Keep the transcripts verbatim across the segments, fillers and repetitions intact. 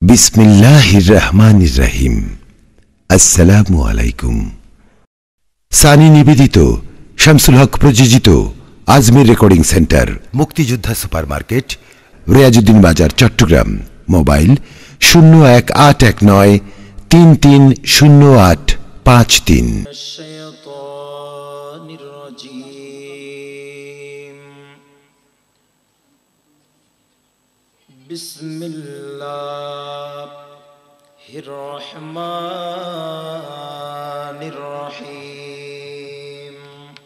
বিসমিল্লাহির রহমানির রহিম। আসসালামু আলাইকুম। সানি নিবেদিত, শামসুল হক প্রযোজিত আজমির রেকর্ডিং সেন্টার, মুক্তিযোদ্ধা super market, Riazuddin Bazar, Chittagong. Mobile শূন্য এক আট এক নয় তিন তিন শূন্য আট পাঁচ তিন। বিসমিল্লাহির রহমানির রহিম।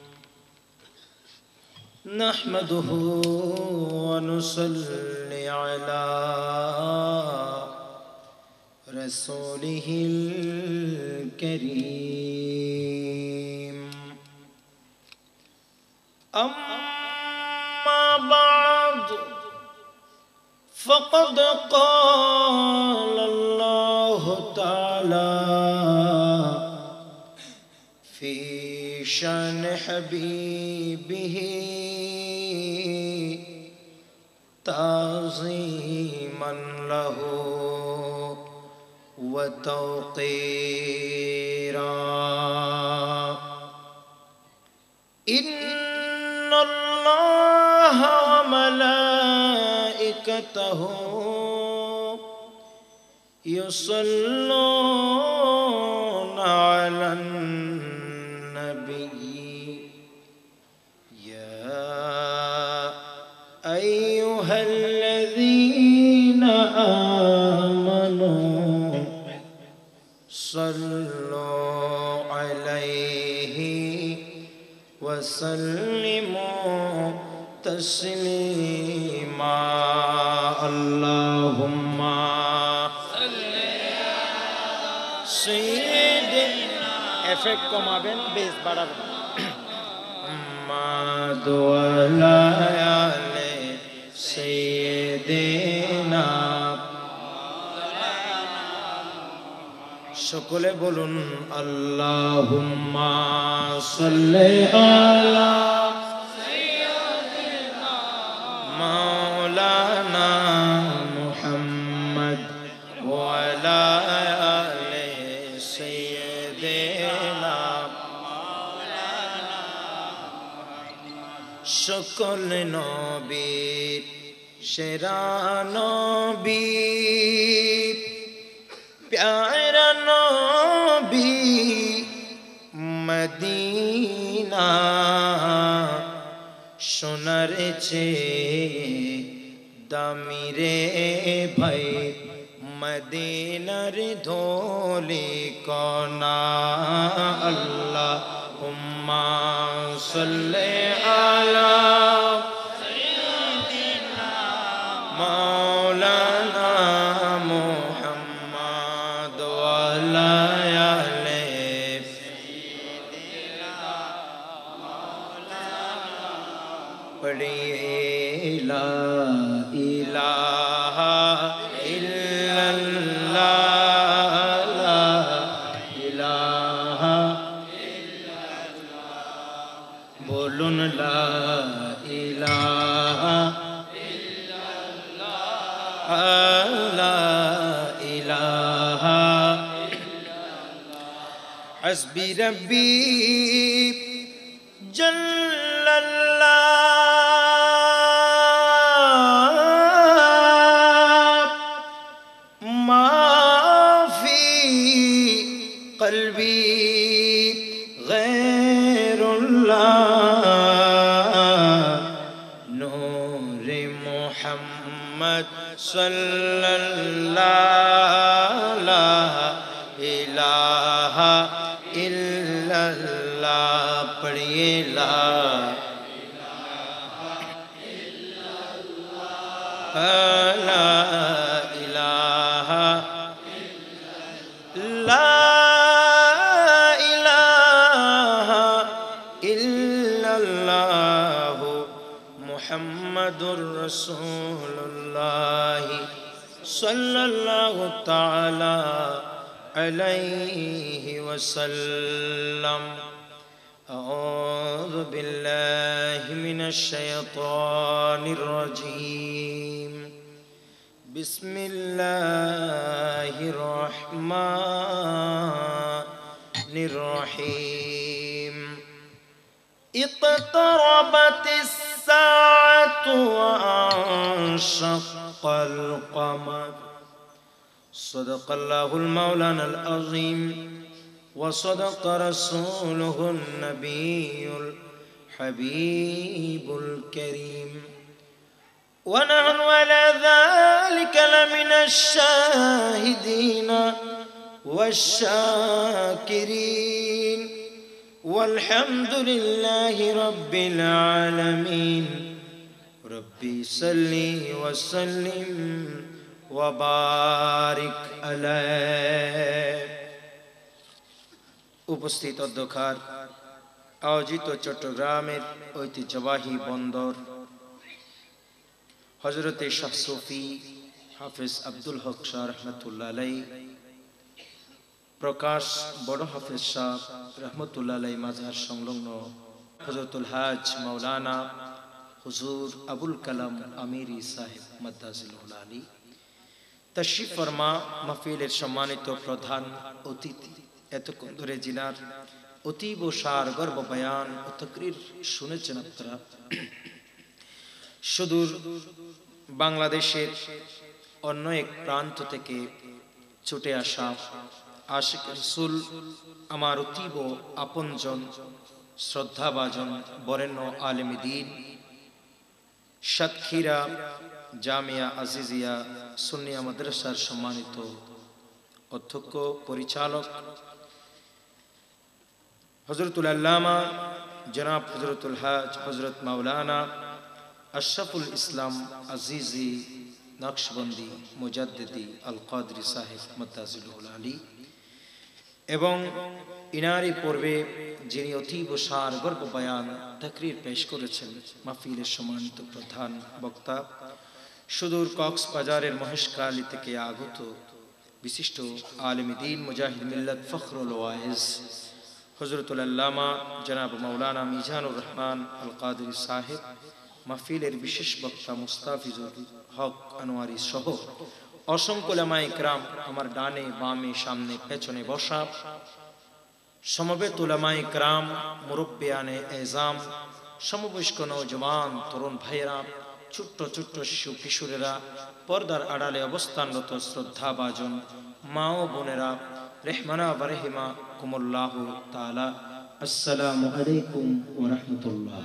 নাহমাদুহু ওয়া নুসাল্লি আলা রাসূলিহিল কারীম। আম্মা বা'দ فقد قال الله تعالى في شان حبيبه تعظيما له وتوقيرا. إن الله وملائكته يصلون على النبي يا أيها الذين آمنوا صلوا عليه وسلموا تسليما. اللهم صل على سيدنا افیکٹ কমাবেন, বেস বাড়াবেন। محمد وعلى آل سيدنا, সকলে বলুন আল্লাহুম্মা সাল্লি আলা مولانا محمد وعلى آل سيدنا مولانا. সকল নবীর সেরা নবী, প্যারা নবী মদিনা, সোনার চেয়ে দামি রে ভাই মদিনার ধুলি কণা. আল্লাহুম্মা সাল্লি আলা সাইয়্যিদিনা মাওলানা মুহাম্মদ ওয়া আলা আলি সাইয়্যিদিনা মাওলানা. পড়িয়ে লা ইলাহা ইল্লাল্লাহ, লা ইলাহা ইল্লাল্লাহ, বলুন লা ইলাহা ইল্লাল্লাহ, লা ইলাহা ইল্লাল্লাহ. হাসবি রাব্বি জাল্লাল্লাহ, قلبي غير الله, نور محمد صلى الله, لا إله إلا الله. پڑھیے لا إله إلا الله, لا إله لا মুহাম্মাদুর রাসূলুল্লাহ সাল্লাল্লাহু তাআলা আলাইহি ওয়াসাল্লাম. আউযু বিল্লাহি মিনাশ শাইতানির রাজীম. বিসমিল্লাহ الرحمن الرحيم اقتربت الساعة وانشق القمر صدق الله المولانا العظيم وصدق رسوله النبي الحبيب الكريم ونحن على ذلك لمن الشاهدين والشاكرين والحمد لله رب العالمين ربي صل وسلم وبارك عليه উপস্থিত অধ্যক্ষার আয়োজিত চট্টগ্রামের ঐতিহ্যবাহী বন্দর হযরতে শাহ সুফি হাফেজ আব্দুল হক শাহ রহমতুল্লাহ আলাইহি প্রকাশ বড় হাফেজ শাহ রহমতুল্লাহ আলাইহি মাজার সংলগ্ন হযরতুল হাজ মাওলানা হুজুর আবুল কালাম আমিরি সাহেব মাদ্দাজিলুল আলী তশরিফ ফরমা মাহফিলের সম্মানিত প্রধান অতিথি এতক্ষণ ধরে জিনার অতীব সার গর্ব বয়ান ও তাকরীর শুনেছেন আপনারা সুদূর বাংলাদেশের অন্য এক প্রান্ত থেকে ছুটে আসা আশিক রাসূল আমার অতীব আপনজন শ্রদ্ধাভাজন বরেণ্য আলেম দ্বীন সাতক্ষীরা জামিয়া আজিজিয়া সুন্নিয়া মাদ্রাসার সম্মানিত অধ্যক্ষ পরিচালক হযরতুল আল্লামা জনাব হযরতুল হাজ হযরত মাওলানা আশরাফুল ইসলাম আজিজি নকশবন্দি মুজাদ্দিদি আল কাদরি সাহেব মাদ্দাজিলুল আলী এবং ইনারি পূর্বে যিনি অতীব সার গর্ব বয়ান তাকরীর পেশ করেছেন মাহফিলের সম্মানিত প্রধান বক্তা সুদূর কক্সবাজারের মহেশখালী থেকে আগত বিশিষ্ট আলেম দ্বীন মুজাহিদ মিল্লাত ফখরুল ওয়াইজ হযরতুল আল্লামা জনাব মাওলানা মিজানুর রহমান আল কাদরি সাহেব মাহফিলের বিশেষ বক্তা মুস্তাফিজুল হক আনোয়ারি সহ অসংখ্য উলামায়ে কেরাম আমার ডানে বামে সামনে পেছনে বসা সমবেত উলামায়ে কেরাম মুরব্বিয়ানে এজাম সমবয়স্ক নওজওয়ান তরুণ ভাইয়েরা ছোট্ট ছোট্ট শিশু কিশোরেরা পর্দার আড়ালে অবস্থানরত শ্রদ্ধাভাজন মা ও বোনেরা রেহমানা ওয়া রাহিমা কুমুল্লাহু তাআলা আসসালামু আলাইকুম ওয়া রাহমাতুল্লাহ।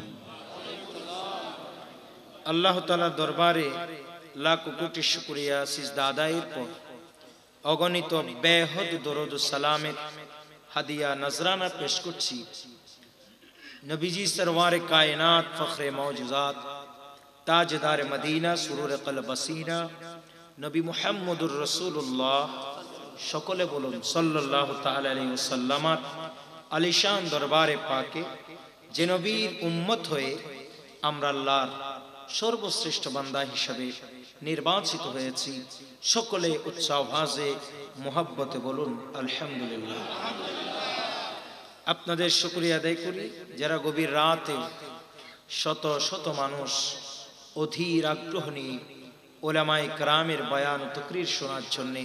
আল্লাহ তাআলার দরবারে লাখ কোটি শুকরিয়া সিজদা আদায়ের পর অগণিত বেহদ দরুদ ও সালামের হাদিয়া নজরানা পেশ করছি নবীজি সরওয়ারে কায়নাত ফখরে মওজুজাত তাজদার মদিনা সুরুর কলব বসিরা নবী মুহাম্মদুর রাসূলুল্লাহ সকলে বলুন সাল্লাল্লাহু তাআলা আলাইহি ওয়াসাল্লাম আলিশান দরবারে পাকে যে নবীর উম্মত হয়ে আমরা আল্লাহর সর্বশ্রেষ্ঠ বান্দা হিসেবে নির্বাচিত হয়েছি সকলে উচ্চ আওয়াজে মুহাব্বতে বলুন আলহামদুলিল্লাহ। আপনাদের শুকরিয়া আদায় করি যারা গভীর রাতে শত শত মানুষ অধীর আগ্রহ নিয়ে উলামায়ে কেরামের বয়ান তাকরীর শোনার জন্য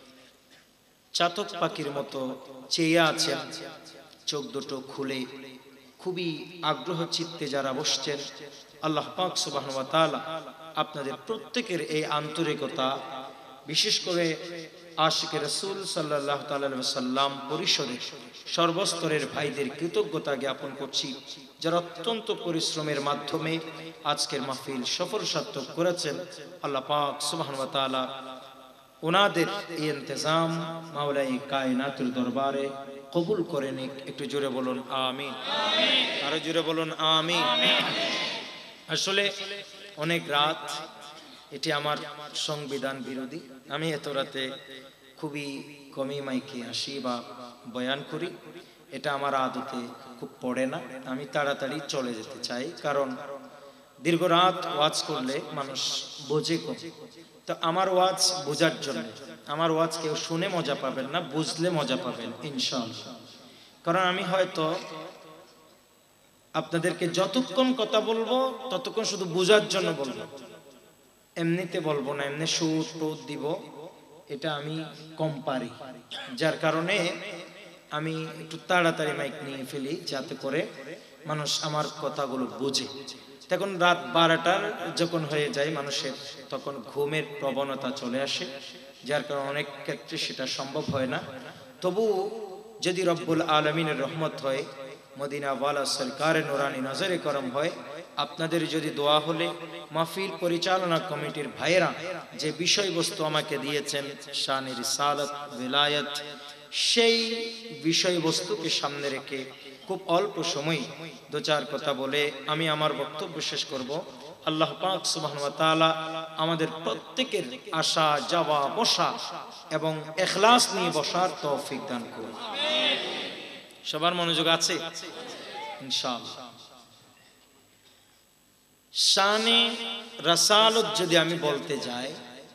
চাতক পাখির মতো চেয়ে আছেন চোখ দুটো খুলে খুবই আগ্রহ চিত্তে যারা বসছেন আল্লাহ পাক সুবহানাহু ওয়া তাআলা আপনাদের প্রত্যেকের এই আন্তরিকতা বিশেষ করে আশিক রাসূল সাল্লাল্লাহু তাআলা আলাইহি ওয়াসাল্লাম পরিষদের সর্বস্তরের ভাইদের কৃতজ্ঞতা জ্ঞাপন করছি যারা অত্যন্ত পরিশ্রমের মাধ্যমে আজকের মাহফিল সফল সার্থক করেছেন। আল্লাহ পাক সুবহানাহু ওয়া তাআলা ওনাদের এই ইন্তজাম মাওলাই কায়নাতের দরবারে কবুল করে নিক। একটু জোরে বলুন আমিন, আরো জোরে বলুন আমিন। আসলে অনেক রাত, এটি আমার সংবিধান বিরোধী। আমি এত রাতে খুবই কমই মাইকে আসি বা বয়ান করি, এটা আমার আদতে খুব পড়ে না। আমি তাড়াতাড়ি চলে যেতে চাই, কারণ দীর্ঘ রাত ওয়াজ করলে মানুষ বোঝে কম। তো আমার ওয়াজ বোঝার জন্য, আমার ওয়াজ কেউ শুনে মজা পাবেন না, বুঝলে মজা পাবেন ইনশাআল্লাহ। কারণ আমি হয়তো আপনাদেরকে যতক্ষণ কথা বলবো ততক্ষণ শুধু বোঝার জন্য বলবো, এমনিতে বলবো না। এমনি সুর টুর দিব, এটা আমি কম পারি, যার কারণে আমি একটু তাড়াতাড়ি মাইক নিয়ে ফেলি যাতে করে মানুষ আমার কথাগুলো বোঝে। তখন রাত বারোটার যখন হয়ে যায় মানুষের, তখন ঘুমের প্রবণতা চলে আসে, যার কারণে অনেক ক্ষেত্রে সেটা সম্ভব হয় না। তবু যদি রব্বুল আলমিনের রহমত হয়, মদিনা ওয়ালা সরকারের নুরানি নজরে করম হয়, আপনাদের যদি দোয়া হলে মাহফিল পরিচালনা কমিটির ভাইয়েরা যে বিষয়বস্তু আমাকে দিয়েছেন শানে রিসালাত বিলায়াত, সেই বিষয়বস্তুকে সামনে রেখে খুব অল্প সময় দু চার কথা বলে আমি আমার বক্তব্য শেষ করব। আল্লাহ পাক সুবহানাহু ওয়া তাআলা আমাদের প্রত্যেকের আশা যাওয়া বসা এবং ইখলাস নিয়ে বসার তৌফিক দান করুন। সবার মনোযোগ আছে ইনশাআল্লাহ। শানে রাসালত যদি আমি বলতে যাই,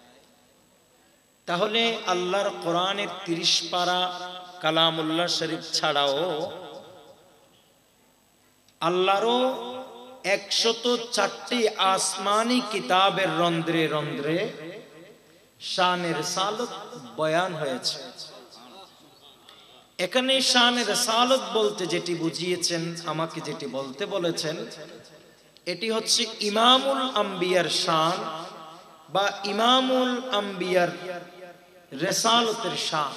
তাহলে আল্লাহর কোরআনের তিরিশ পারা কালামুল্লাহ শরীফ ছাড়াও আল্লাহরও একশত চারটি আসমানি কিতাবের রন্ধ্রে রন্ধ্রে শানে রাসালত বয়ান হয়েছে। এখানে শানে রাসালত বলতে যেটি বুঝিয়েছেন, আমাকে যেটি বলতে বলেছেন, এটি হচ্ছে ইমামুল আম্বিয়ার শান বা ইমামুল আম্বিয়ার রেসালতের শান।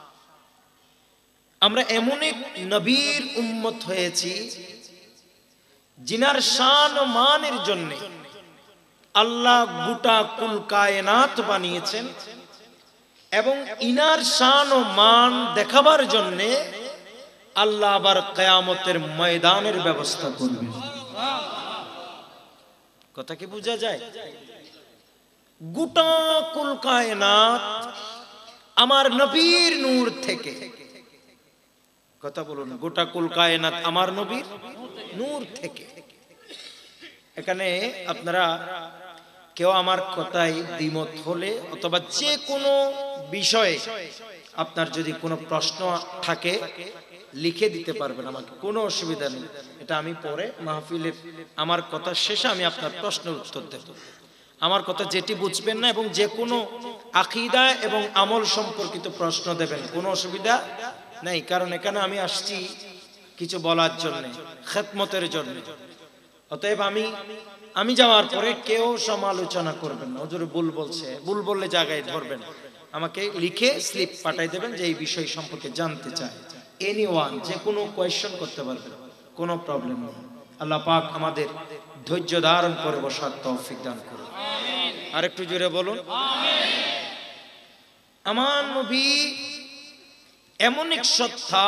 আমরা এমন এক নবীর উম্মত হয়েছি জিনার শান ও মানের জন্য আল্লাহ গোটা কুল কায়নাত বানিয়েছেন, এবং ইনার শান ও মান দেখাবার জন্য আল্লাহ আবার কিয়ামতের ময়দানের ব্যবস্থা করবেন। কথা কি বোঝা যায়? গোটা কুল কায়নাত আমার নবীর নূর থেকে, কথা বলুন, গোটা কুল কায়নাত আমার নবীর নূর থেকে। এখানে আপনারা কেউ আমার কথায় দ্বিমত হলে অথবা যে কোনো বিষয়ে আপনার যদি কোনো প্রশ্ন থাকে লিখে দিতে পারবেন আমাকে, কোনো অসুবিধা নেই। এটা আমি পরে মাহফিলের আমার কথা শেষে আমি আপনার প্রশ্নের উত্তর দেব। আমার কথা যেটি বুঝবেন না এবং যে কোনো আকীদা এবং আমল সম্পর্কিত প্রশ্ন দেবেন, কোনো অসুবিধা নেই। কারণ এখানে আমি আসছি কিছু বলার জন্য, খেদমতের জন্য। অতএব আমি আমি যাওয়ার পরে কেউ সমালোচনা করবেন না, হুজুর ভুল বলছে, ভুল বললে জায়গায় ধরবেন, আমাকে লিখে স্লিপ পাঠাই দেবেন যে এই বিষয় সম্পর্কে জানতে চাই। এনিওয়ান যে কোনো কোয়েশ্চন করতে পারবেন, কোনো প্রবলেম নেই। আল্লাহ পাক আমাদের ধৈর্য ধারণ করে বসার তৌফিক দান করুন। আর একটু জোরে বলুন আমিন। আমার নবী এমন এক সত্তা,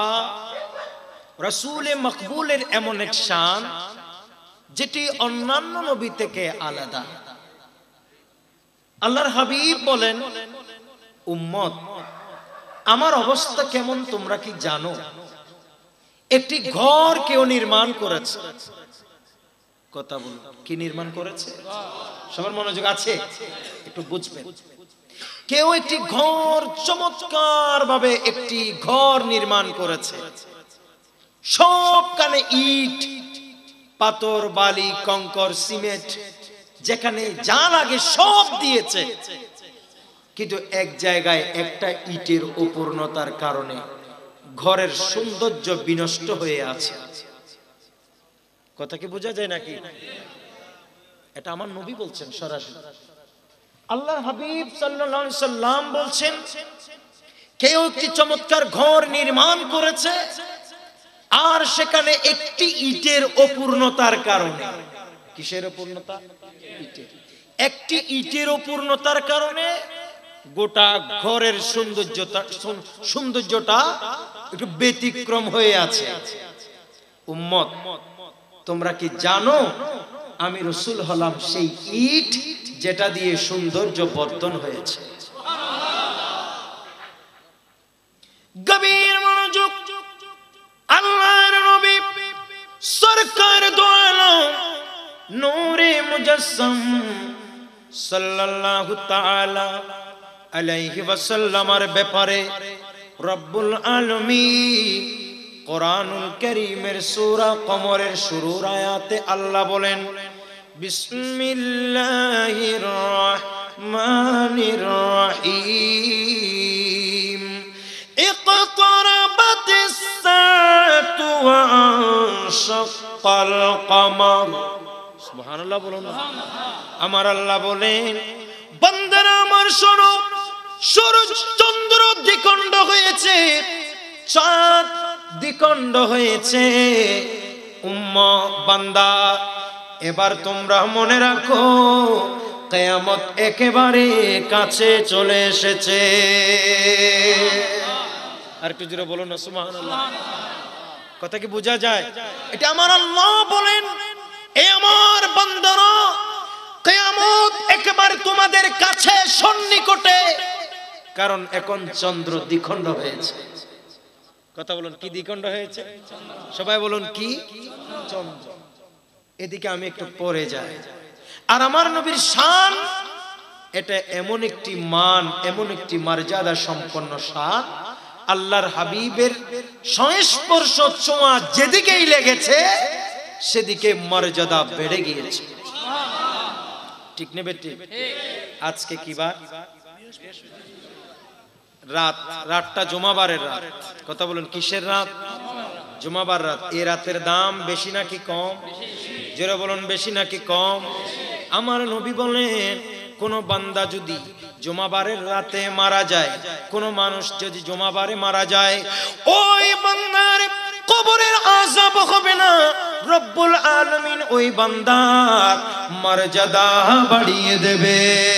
রাসূলে মকবুলের এমন এক শান যেটি অন্যান্য নবী থেকে আলাদা। আল্লাহর হাবিব বলেন, উম্মত আমার অবস্থা কেমন তোমরা কি জানো? একটি ঘর কেউ নির্মাণ করেছে। কথা বলুন, কি নির্মাণ করেছে? সবার মনোযোগ আছে, একটু বুঝবেন। কেউ একটি ঘর চমৎকার ভাবে একটি ঘর নির্মাণ করেছে, সবখানে ইট পাথর বালি কংকর সিমেন্ট যেখানে যা লাগে সব দিয়েছে, কিন্তু এক জায়গায় একটা ইটের অপূর্ণতার কারণে ঘরের সৌন্দর্য বিনষ্ট হয়ে আছে। কথা কি বোঝা যায় নাকি? এটা আমার নবী বলছেন সরাসরি। আল্লাহর হাবিব সাল্লাল্লাহু আলাইহি সাল্লাম বলছেন, কেউ একটি চমৎকার ঘর নির্মাণ করেছে আর সেখানে একটি ইটের অপূর্ণতার কারণে, কিসের অপূর্ণতা? ইটের। একটি ইটের অপূর্ণতার কারণে গোটা ঘরের সৌন্দর্যতা সৌন্দর্যটা একটু ব্যতিক্রম হয়ে আছে। উম্মত তোমরা কি জানো আমি রাসূল হলাম সেই ইট যেটা দিয়ে সৌন্দর্য বর্ধন হয়েছে? গভীর মনোযোগ। আল্লাহর নবী সরকার দো আলম নূরে মুজাসসাম সাল্লাল্লাহু তাআলা আলাইহি ওয়াসাল্লামের ব্যাপারে রব্বুল আলামিন কোরআনুল কারীমের সূরা কমরের শুরুর আয়াতে আল্লাহ বলেন, বিসমিল্লাহির রহমানির রহিম শাক্কাল কমর। সুবহানাল্লাহ বলুন। আমার আল্লাহ বলেন, বান্দারা আমার শোনো, সূর্য চন্দ্র দ্বিখণ্ড হয়েছে, চাঁদ দ্বিখণ্ড হয়েছে। উম্মত বান্দা, এবার তোমরা মনে রাখো, কিয়ামত একেবারে কাছে চলে এসেছে। আর একটু জোরে বলুন না সুবহানাল্লাহ। কথা কি বোঝা যায়? এটা আমার আল্লাহ বলেন, এ আমার বান্দারা, কিয়ামত একেবারে তোমাদের কাছে সন্নিকটে। কারণ এখন চন্দ্র দ্বিখণ্ড হয়েছে। কথা বলুন, কি দ্বিখণ্ড হয়েছে? সবাই বলুন কি? চন্দ্র। এদিকে আমি একটু পরে যাই। আর আমার নবীর শান, এটা এমন একটি মান, এমন একটি মর্যাদা সম্পন্ন শান, আল্লাহর হাবিবের সংস্পর্শ ছোঁয়া যেদিকেই লেগেছে সেদিকে মর্যাদা বেড়ে গিয়েছে। ঠিক নেবে? ঠিক। আজকে কি বার? রাত। রাতটা জুমাবারের রাত। কথা বলুন, কিসের রাত? জুমাবার রাত। এই রাতের দাম বেশি নাকি কম? জোরে বলুন, বেশি নাকি কম? আমার নবী বলেন, কোন বান্দা যদি জুমাবারের রাতে মারা যায়, কোন মানুষ যদি জুমাবারে মারা যায়, ওই বান্দার কবরের আযাব হবে না। রব্বুল আলামিন ওই বান্দার মর্যাদা বাড়িয়ে দেবে।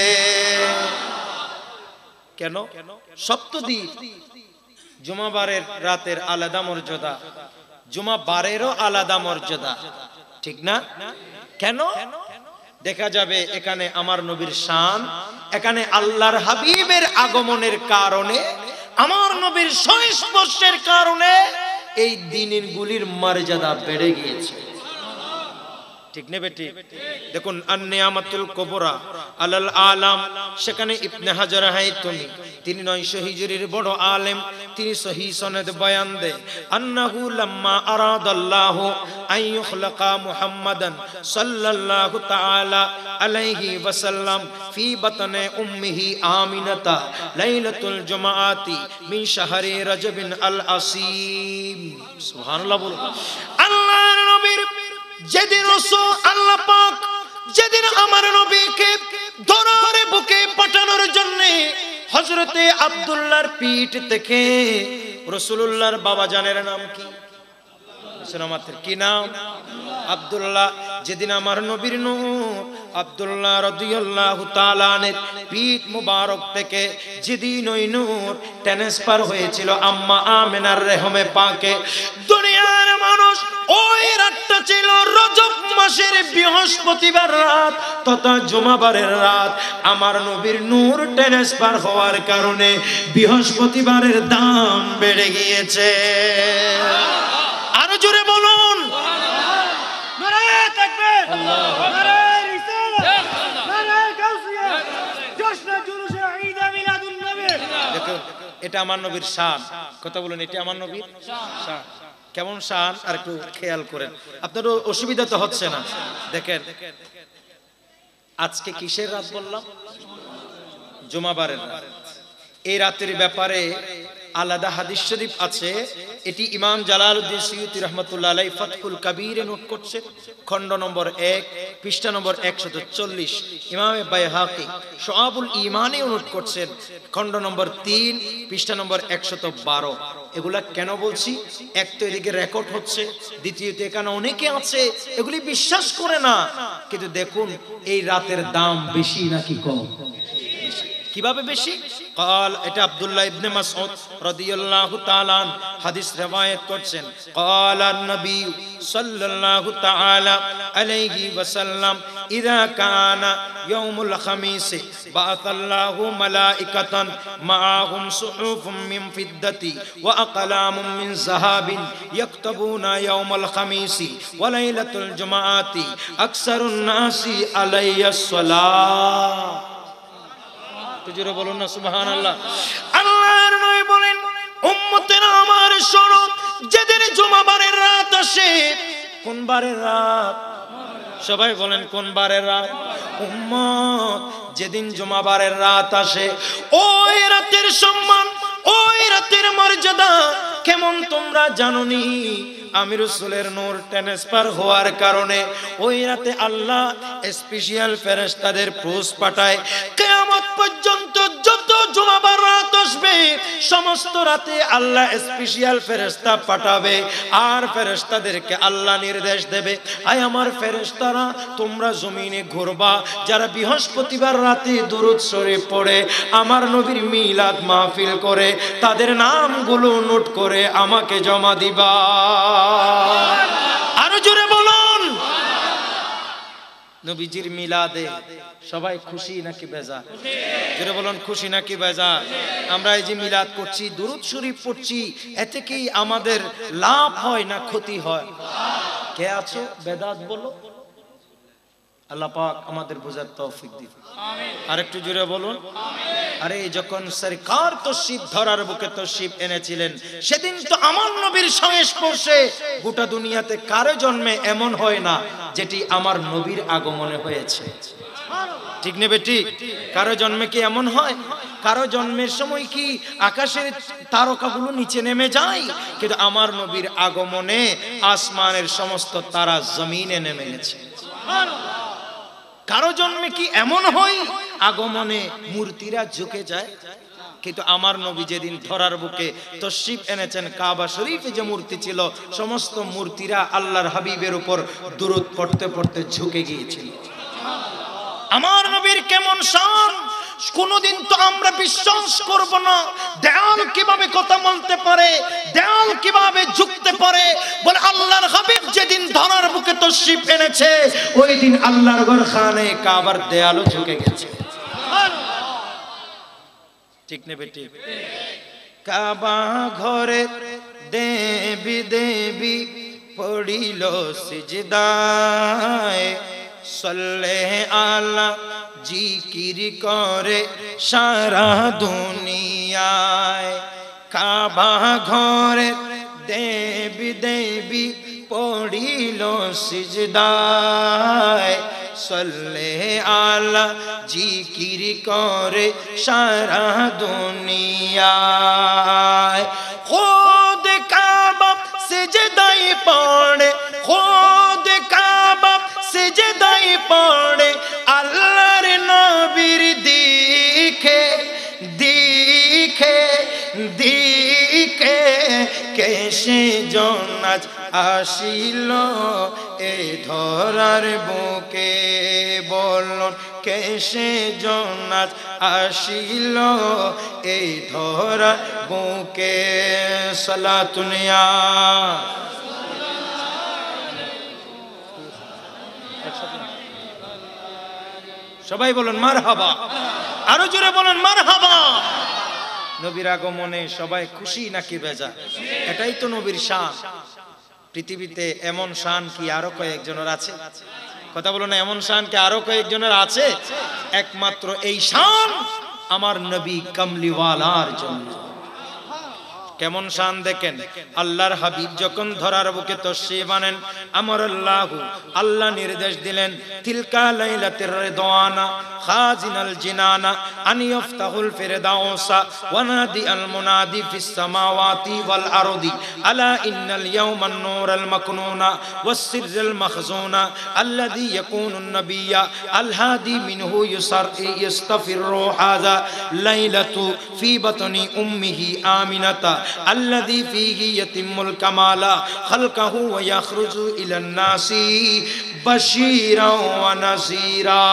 কেন? সপ্তদিন জুমাবারের রাতের আলাদা মর্যাদা, জুমাবারেরও আলাদা মর্যাদা, ঠিক না? কেন? দেখা যাবে এখানে আমার নবীর শান, এখানে আল্লাহর হাবিবের আগমনের কারণে, আমার নবীর সংস্পর্শের কারণে এই দিনের গুলির মর্যাদা বেড়ে গিয়েছে। ঠিক নেবে? ঠিক। দেখুন, আন-নিয়ামাতুল কুবরা আলাল আলাম, সেখানে ইবনে হাজার হাইতুমি, তিনি নয়শো হিজরির বড় আলেম, তিনি সহিহ সনদ বয়ান দেন, আন্নাহু লাম্মা আরাদাল্লাহু আন ইখলাকা মুহাম্মাদান সাল্লাল্লাহু তাআলা আলাইহি ওয়াসাল্লাম ফি বাতনি উম্মিহি আমিনাতা লাইলাতুল জুমআতি মিন শাহরি রাজবিন আল আসিম। সুবহানাল্লাহ বলুন। আল্লাহর নবীর যেদিন রাসূল আল্লাহ পাক যেদিন আমার নবীকে দরবারে বুকে পাঠানোর জন্য হযরতে আব্দুল্লাহর পিঠ থেকে, রাসূলুল্লাহর বাবা জানের নাম কি? সুনামাতের কি নাম? আব্দুল্লাহ। যেদিন আমার নবীর নূর আব্দুল্লাহ রাদিয়াল্লাহু তাআলা আনহু পিঠ মুবারক থেকে যেদিন ওই নূর ট্রান্সফার হয়েছিল আম্মা আমিনার রেহমে পাকে, দুনিয়ার মানুষ ওই রাতটা ছিল রজব মাসের বৃহস্পতিবার রাত তথা জুমাবারের রাত। আমার নবীর নূর ট্রান্সফার হওয়ার কারণে বৃহস্পতিবারের দাম বেড়ে গিয়েছে। আরো জোরে বলুন। নারে তাকবীর, নারে রিসালাত, নারে গাউসিয়া, জশ্নে জুলুসে ঈদ মিলাদুন নবী। দেখো, এটা আমার নবীর শান। কথা বলুন, এটা আমার নবীর শান। কেমন শান? আর একটু খেয়াল করেন, আপনার অসুবিধা তো হচ্ছে না। দেখেন, আজকে কিসের রাত বললাম? জুমাবারের রাত। এই রাতের ব্যাপারে আলাদা হাদিস শরীফ আছে। এটি ইমাম জালালউদ্দিন সুয়ুতী রাহমাতুল্লাহ আলাইহি ফাতহুল কাবীরে নোট করছে, খণ্ড নম্বর এক, পৃষ্ঠা নম্বর একশত চল্লিশ। ইমামে বাইহাকী শুআবুল ঈমানে নোট করছেন, খণ্ড নম্বর তিন, পৃষ্ঠা নম্বর একশত বারো। এগুলা কেন বলছি? এক তো এদিকে রেকর্ড হচ্ছে, দ্বিতীয়ত এখানে অনেকে আছে এগুলি বিশ্বাস করে না। কিন্তু দেখুন, এই রাতের দাম বেশি নাকি কম? কিভাবে বেশি? قال এটা আব্দুল্লাহ ইবনে মাসউদ রাদিয়াল্লাহু তাআলা হাদিস রওয়ায়াত করছেন, قال النبي صلى الله تعالى عليه وسلم اذا كان يوم الخميس بعث الله ملائكة معهم صحف من فضة وأقلام من ذهب يكتبون يوم الخميس وليلة الجمعة أكثر الناس علي الصلاة। জোরে বলুন না সুবহানাল্লাহ। আল্লাহর নবী বলেন, উম্মতেরা আমার শোনো, যেদিন জুমাবারের রাত আসে, কোন বারের রাত? সবাই বলেন, কোন বারের রাত? উম্মত, যেদিন জুমাবারের রাত আসে, ওই রাতের সম্মান, ওই রাতের মর্যাদা কেমন তোমরা জানোনি আমি রাসূলের নূর ট্রান্সফার হওয়ার কারণে ওই রাতে আল্লাহ স্পেশাল ফেরেশতাদের ফোর্স পাঠায় কিয়ামত পর্যন্ত যত জুমাবার রাত আসবে সমস্ত রাতে আল্লাহ স্পেশাল ফেরেশতা পাঠাবে আর ফেরেশতাদেরকে আল্লাহ নির্দেশ দেবে আয় আমার ফেরেশতারা তোমরা জমিনে ঘুরবা যারা বৃহস্পতিবার রাতে দুরূদ শরীফ পড়ে আমার নবীর মিলাদ মাহফিল করে তাদের নামগুলো নোট করে আমাকে জমা দিবা আরো জোরে বলুন নবীজির মিলাদে সবাই খুশি নাকি বেজার জোরে বলুন খুশি নাকি বেজার আমরা এই যে মিলাদ করছি দুরূদ শরীফ পড়ছি এতে কি আমাদের লাভ হয় না ক্ষতি হয় কে আছো বেদাত বলো আল্লাহ পাক আমাদের বোঝার তৌফিক দিন আমিন আরেকটু জোরে বলুন আমিন আরে যখন সরকার তশরিফ ধরার বুকে তশরিফ এনেছিলেন সেদিন তো আমার নবীর সংস্পর্শে গোটা দুনিয়াতে কারো জন্মে এমন হয় না যেটি আমার নবীর আগমনে হয়েছে ঠিক নেবে ঠিক কারো জন্মে কি এমন হয় কারো জন্মের সময় কি আকাশের তারকাগুলো নিচে নেমে যায় কিন্তু আমার নবীর আগমনে আসমানের সমস্ত তারা জমিনে নেমে গেছে সুবহানাল্লাহ কারো জন্মে কি এমন হয় আগমনে মূর্তিরা ঝুঁকে যায় কিন্তু আমার নবী যেদিন ধরার বুকে তশরিফ এনেছেন কাবা শরীফে যে মূর্তি ছিল সমস্ত মূর্তিরা আল্লাহর হাবিবের উপর দুরূদ পড়তে পড়তে ঝুঁকে গিয়েছিল আমার নবীর কেমন শান কোনদিন তো আমরা বিশ্বাস করব না দেয়াল কিভাবে কথা বলতে পারে দেয়াল কিভাবে ঝুঁকতে পারে বলে আল্লাহর হাবিব যেদিন ধরার বুকে তশরিফ এনেছে ওই দিন আল্লাহর ঘর খানে কাবার দেয়ালও ঝুঁকে গেছে ঠিক নেবে ঠিক কাবা ঘরে দেবী দেবী পড়িল সিজদায় সাল্লে আলা জিকির করে সারা দুনিয়ায় কাবা ঘরে দেবী দেবী পড়িল সিজদায় সাল্লে আলা জিকির করে সারা দুনিয়ায় খুদ কাবা সিজদায় পড়ে খুদ কাবা সিজদায় পড়ে আল্লাহর নবীর দিকে দিকে দিকে কেসে জনাজ আসিল এই ধরার বুকে বলুন কেসে জনাজ আসিল এই ধরার বুকে সালাতুনিয়া সবাই বলুন মারহাবা আরো জোরে বলুন মারহাবা নবীর আগমনে সবাই খুশি নাকি বেজার এটাই তো নবীর শান পৃথিবীতে এমন শান কি আরো কয়েকজনের আছে কথা বলো না এমন শান কি আরো কয়েকজনের আছে একমাত্র এই শান আমার নবী কামলিওয়ালার জন্য কেমন শান দেখেন আল্লাহর হাবিব যখন ধরার বুকে তশরিফ আনেন আমার আল্লাহ আল্লাহ নির্দেশ দিলেন তিলকা লাইলাতুর রিদওয়ানা খাজিনাল জিনানা আন ইফতাহুল ফিরদাউসা ওয়া নাদি আল মুনাদি ফিস সামাওয়াতি ওয়াল আরদি আলা ইন্নাল ইয়াওমান নূরাল মাকনুনা ওয়াস সিররাল মাখজুনা আল্লাযী ইয়াকুনুন নাবিয়্যা আল হাদি মিনহু ইউসার ইস্তাফিরু হাযা লাইলাতু ফি বাতনি উম্মিহি আমিনাতা الذي فيه يتم الكمال خلقه ويخرج إلى الناس بشيرا ونذيرا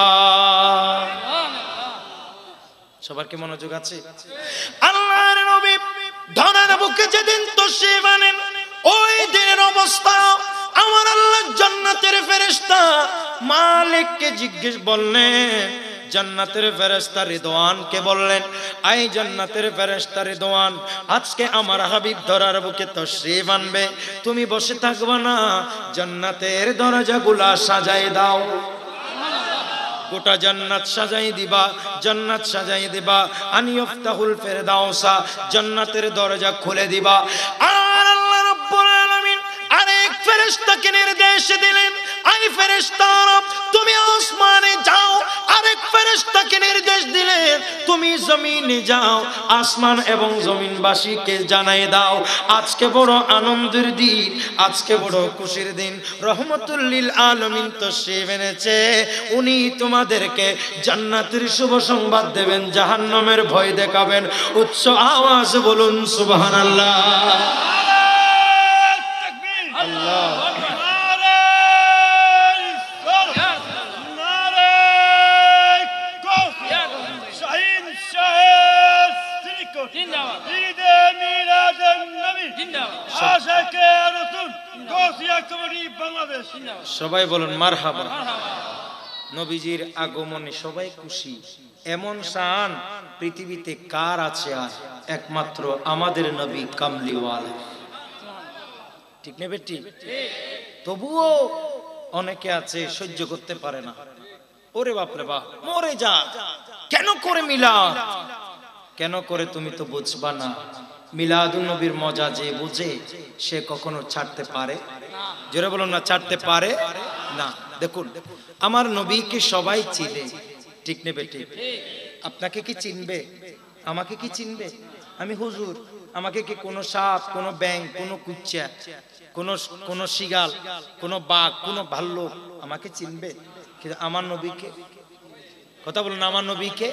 সবার কি মনোযোগ আছে আল্লাহর নবী ধরার বুকে যেদিন তশরিফ আনেন ওই দিনের অবস্থা আমার আল্লাহ জান্নাতের ফেরেশতা মালিককে জিজ্ঞেস বললেন জান্নাতের ফেরেশতা রিদওয়ানকে বললেন আই জান্নাতের ফেরেশতা রিদওয়ান আজকে আমার হাবিব ধরার বুকে তশরিফ আনবে তুমি বসে থাকবে না জান্নাতের দরজাগুলা সাজাই দাও গোটা জান্নাত সাজাই দিবা জান্নাত সাজাই দিবা আনিয়ফতাহুল ফিরদাউসা জান্নাতের দরজা খুলে দিবা আর আল্লাহ রাব্বুল আলামিন আরেক ফেরেশতাকে নির্দেশ দিলেন আই ফেরেশতারা তুমি আসমানে যাও আরেক ফেরেশতাকে নির্দেশ দিলেন, তুমি জমিনে যাও, আসমান এবং জমিনবাসীকে জানাই দাও আজকে বড় আনন্দের দিন, আজকে বড় খুশির দিন। রহমতুল লিল আলামিন তশরিফ এনেছে, উনি তোমাদেরকে জান্নাতের শুভ সংবাদ দেবেন, জাহান্নামের ভয় দেখাবেন। উচ্চ আওয়াজ বলুন সুবহানাল্লাহ। আল্লাহ সবাই বলুন মারহাবা। নবীজির আগমনে সবাই খুশি, এমন শান পৃথিবীতে কার আছে? আর একমাত্র আমাদের নবী কামলিওয়ালা, ঠিক নেবে ঠিক। তবুও অনেকে আছে সহ্য করতে পারে না, ওরে বাপরে বাপ মরে যা, কেন করে মিলাদ, কেন করে তুমি তো বুঝবা না। মিলাদুন নবীর মজা যে বুঝে সে কখনো ছাড়তে পারে? জোরে বলুন না, ছাড়তে পারে না। দেখুন আমার নবীকে সবাই চিনে, ঠিক নেবে ঠিক। আপনাকে কি চিনবে? আমাকে কি চিনবে? আমি হুজুর, আমাকে কি কোনো সাপ, কোনো ব্যাঙ, কোনো কুচ্চা, কোনো কোনো শিগাল, কোনো বাঘ, কোনো ভাল্লুক আমাকে চিনবে? কিন্তু আমার নবীকে, কথা বলুন, আমার নবীকে।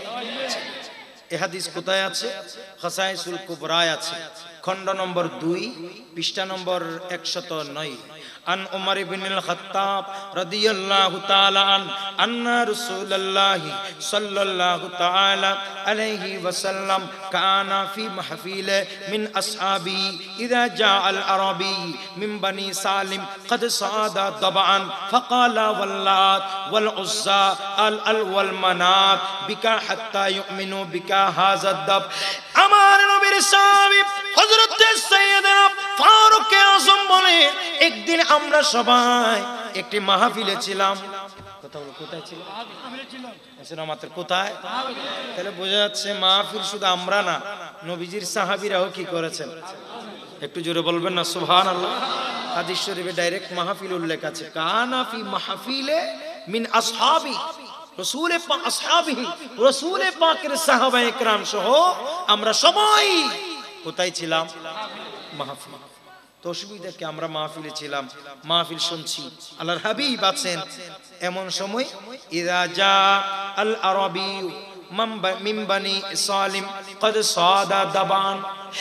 এ হাদিস কোথায় আছে? খাসাইসুল কুবরায় আছে, খণ্ড নম্বর দুই, পৃষ্ঠা নম্বর একশত নয়। আন উমর ইবনুল খাত্তাব রাদিয়াল্লাহু তাআলা আন আন্না রাসূলুল্লাহ সাল্লাল্লাহু তাআলা আলাইহি ওয়াসাল্লাম কানা ফি মাহফিল মিন আসহাবি ইযা জা আল আরাবি মিন বনি সালিম قد صاد طبعا فقال واللات والعزى ال والمنات بك حتى يؤمنوا بك هذا الدب। আমার নবীর সাহাবী হযরত সাইয়েদনা ফারুক আযম বলে, একদিন আমরা সবাই একটি মাহফিলে ছিলাম। কোথাও কোথায় ছিল? মাহফিলে ছিলাম। এছাড়া মাত্র কোথায়? তাহলে বোঝা যাচ্ছে মাহফিল শুধু আমরা না, নবীজির সাহাবীরাও কি করেছেন? একটু জোরে বলবেন না সুবহানাল্লাহ। হাদিস শরীফে ডাইরেক্ট মাহফিল উল্লেখ আছে, কানা ফি মাহফিলে মিন আসহাবি, রাসূল পাক আসহাবিহি, রাসূল পাকের সাহাবায়ে কেরাম সহ আমরা সবাই কোথায় ছিলাম? মাহফিল। তো অসুবিধা কি? আমরা মাহফিলে ছিলাম, মাহফিল শুনছি, আল্লাহর হাবিব আছেন। এমন সময় ইযা জা আল আরাবি মিন বনি সালিম قد صاد দাবান,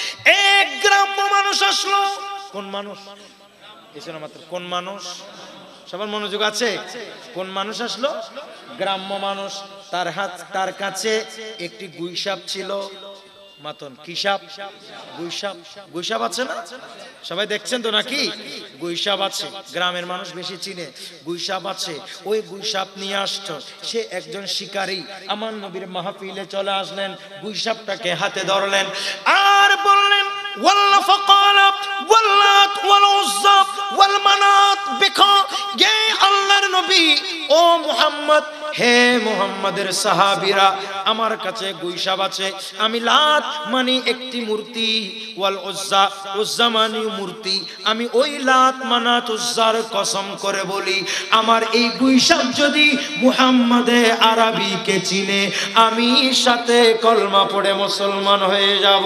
এক গ্রাম্য মানুষ আসলো। কোন মানুষ? এছাড়া মাত্র কোন মানুষ? সবার মনোযোগ আছে? কোন মানুষ আসলো? গ্রাম্য মানুষ। তার হাত, তার কাছে একটি গুইসাপ ছিল। মাতন কি সাপ? গুইসাপ। গুইসাপ আছে না? সবাই দেখছেন তো নাকি? গুইসাপ আছে, গ্রামের মানুষ বেশি চিনে। গুইসাপ আছে, ওই গুইসাপ নিয়ে আসতো। সে একজন শিকারী আমার নবীর মাহফিলে চলে আসলেন, গুইসাপটাকে হাতে ধরলেন আর বললেন ওয়াল্লা ফাকালা ওয়াল্লাত ওয়াল উজ্জা ওয়াল মানাত বিকা, হে আল্লাহর নবী, ও মুহাম্মদ, হে মুহাম্মাদের সাহাবীরা, আমার কাছে গুইসাপ আছে। আমি লাত মানে একটি মূর্তি, ওয়াল উজ্জা, উজ্জা মানে মূর্তি। আমি ওই লাত মানাত উজ্জার কসম করে বলি, আমার এই গুইসাপ যদি মুহাম্মাদে আরবিকে চিনে, আমি সাথে কলমা পড়ে মুসলমান হয়ে যাব।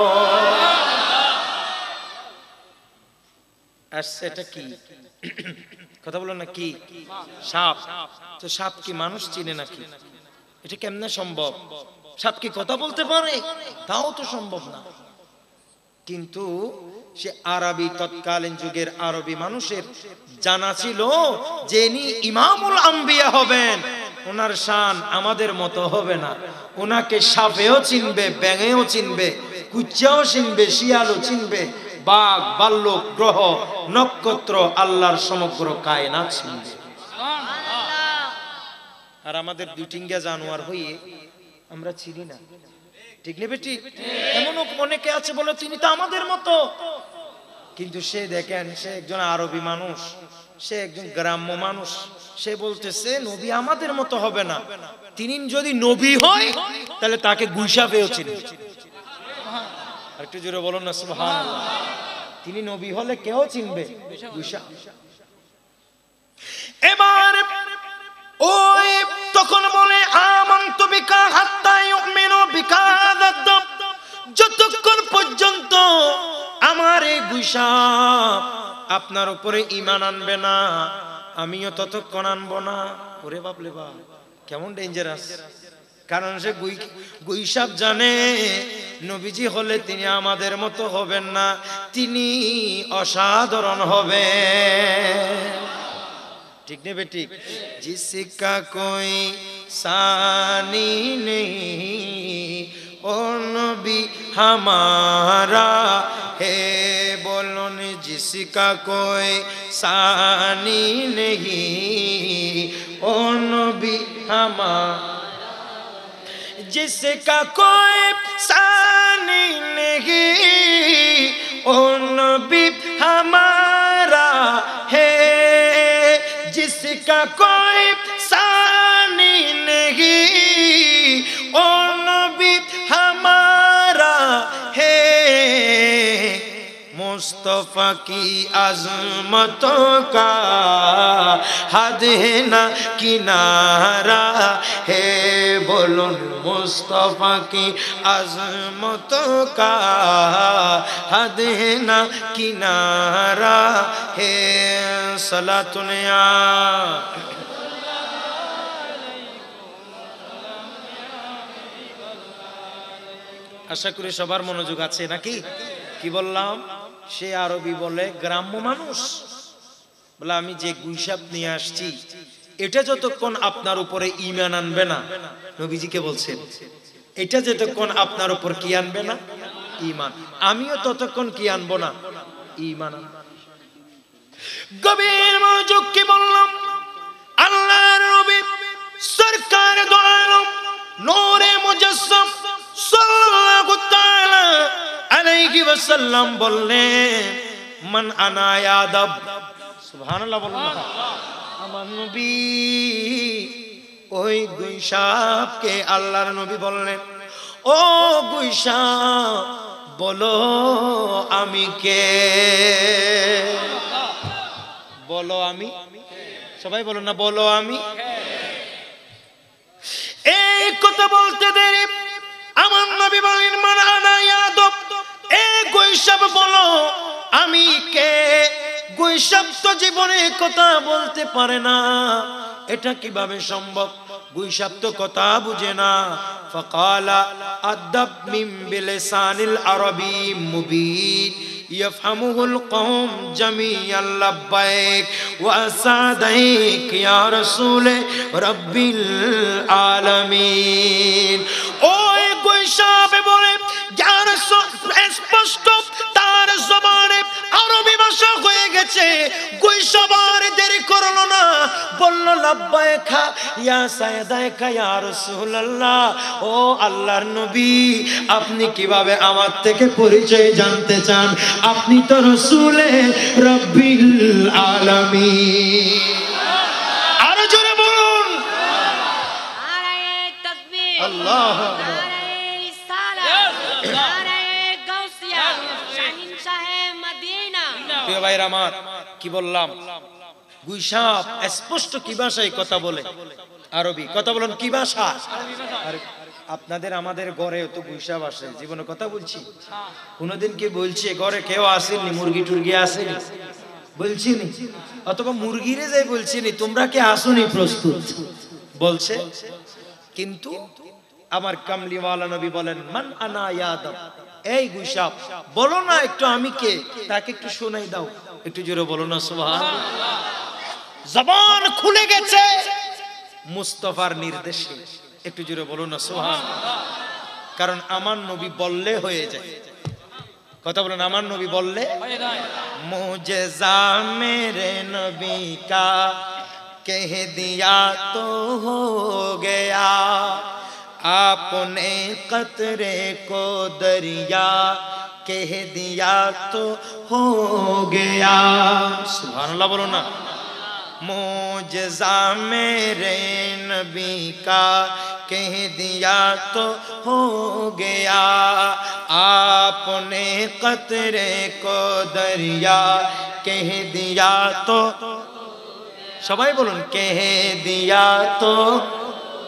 আর সেটা কি? কথা বলো না, কি? সাপ। তো সাপ কি মানুষ চিনে নাকি? এটা কেমনে সম্ভব? সাপ কি কথা বলতে পারে? তাও তো সম্ভব না। কিন্তু সে আরবি, তৎকালীন যুগের আরবি মানুষের জানা ছিল যে ইনি ইমামুল আম্বিয়া হবেন, ওনার শান আমাদের মতো হবে না। ওনাকে সাপেও চিনবে, ব্যাঙেও চিনবে, কুচ্চাও চিনবে, শিয়ালও চিনবে, বাঘ, ভাল্লুক, গ্রহ, নক্ষত্র, আল্লাহর সমগ্র কায়নাত চিনবে। আর আমাদের দুইটিঙ্গা জানোয়ার হয়ে আমরা চিনি না, ঠিক নেবে ঠিক। এমন অনেকে আছে বলে তিনি তো আমাদের মতো, কিন্তু সে দেখেন সে একজন আরবি মানুষ, সে একজন গ্রাম্য মানুষ, সে বলতেছে নবী আমাদের মতো হবে না। তিনি যদি নবী হয় তাহলে তাকে গুইসাপেও চিনবে। একটু জোরে বলুন না সুবহানাল্লাহ। তিনি নবী হলে কেউ চিনবে গুইসাপ। এবার ওই তখন বলে আমানতু বিকা হাত্তা ইউমিনু বিকা হাদাদ্দাম, যতক্ষণ পর্যন্ত আমার এই গুইসাপ আপনার উপরে ঈমান আনবে না আমিও ততক্ষণ আনবো না। ওরে বাপলে বাপ, কেমন ডেঞ্জারাস! কারণ সে গুই গুইসাপ জানে নবীজি হলে তিনি আমাদের মতো হবেন না, তিনি অসাধারণ হবে। ঠিক নেবে ঠিক? জিসকা কোই সানি নেই ও নবী হামারা হে, বলুন জিসকা কোই সানি নেই ও নবী হামারা, जिसका कोई सानी नहीं ओ नबी हमारा है, जिसका कोई सानी नहीं ओ नबी हमारा है। मुस्तफा की अज़मतों का हद है ना किनारा है, बोलूं मुस्तफा की अज़मतों का हद है ना किनारा है। सलातुन या আশা করি সবার মনোযোগ আছে নাকি? কি বললাম? সে আরবি বলে, গ্রাম্য মানুষ বলে আমি যে গুইসাপ নিয়ে আসছি এটা যতক্ষণ আপনার উপরে ঈমান আনবে না, নবীজিকে বলছেন এটা যতক্ষণ আপনার উপর কি আনবে না? ঈমান, আমিও ততক্ষণ কি আনবো না? ঈমান। গভীর মনোযোগ কি বললাম? আল্লাহর নবী সরকার দো আলম নূরে মুজাসসাম সাল্লাল্লাহু তাআলা আলাইহি ওয়াসাল্লাম বললেন মান আনা ইয়া আদব, সুবহানাল্লাহ বলুন না। আমার নবী ওই গুইসাপকে আল্লাহর নবী বললেন, ও গুইসাপ বলো আমি কে? বলো আমি, সবাই বলো না, বলো আমি। এই কথা বলতে দেরি আমার নবী বলেন মান আনা ইয়া আদব, এ গুইসাপ বলো আমি কে? গুইসাপ তো জীবনে কথা বলতে পারে না, এটা কিভাবে সম্ভব? গুইসাপ তো কথা বুঝে না। ফাকালা আদব মিন বিলিসানিল আরবি মুবিন ইয়াফহামুহুল কওম জামিআন লাব্বাইক ওয়া সাদাইক ইয়া রাসূল রাব্বিল আলামিন। ওই গুইসাপ বলে যার স্পষ্ট তার জবানে আরবি ভাষা হয়ে গেছে, গুইসাপ আর দেরি করলো না, বলল লাব্বাইকা ইয়া সাদাইকা ইয়া রাসূলুল্লাহ, ও আল্লাহর নবী আপনি কিভাবে আমার থেকে পরিচয় জানতে চান? আপনি তো রাসূলে রাব্বিল আলামিন। আরো জোরে বলুন নারায়ে তাকবীর, আল্লাহু আকবার। নারায়ে রিসালাত, নারায়ে গাউসিয়া, শাহিনশাহে মদিনা। প্রিয় ভাইরা আমার, কি বললাম? গুইসাপ স্পষ্ট কি ভাষায় কথা বলে? আরবি। কথা বলেন কি ভাষা? আর আপনাদের আমাদের ঘরে তো গুইসাপ আসে, জীবনে কথা বলছি কোনদিন কি বলছে ঘরে কেউ আসেনি? মুরগি টুরগি আসেনি? বলছি নি? অথবা মুরগিরে যাই বলছি নি তোমরা কি আসুনি প্রস্তুত বলছে? কিন্তু আমার কামলিওয়ালা নবী বলেন মান আনা ইয়া আদব, এই গুইসাপ বলো না একটু আমি কে? তাকে একটু শোনাই দাও। একটু জোরে বলো না সুবহানাল্লাহ। জবান খুলে গেছে মুস্তাফার নির্দেশে, একটু জোরে বলো না সুবহানাল্লাহ। কারণ আমার নবী বললে হয়ে যায়। কথা বলেন, আমার নবী বললে মুজেজা মেরে নবী কা কহ দিয়া তো হো গয়া, आपने कतरे को दरिया कह दिया तो हो गया। सुभान अल्लाह बोलो ना। मुजज़ा मेरे नबी का कह दिया तो हो गया, आपने कतरे को दरिया कह दिया तो, सबाई बोलून कह दिया तो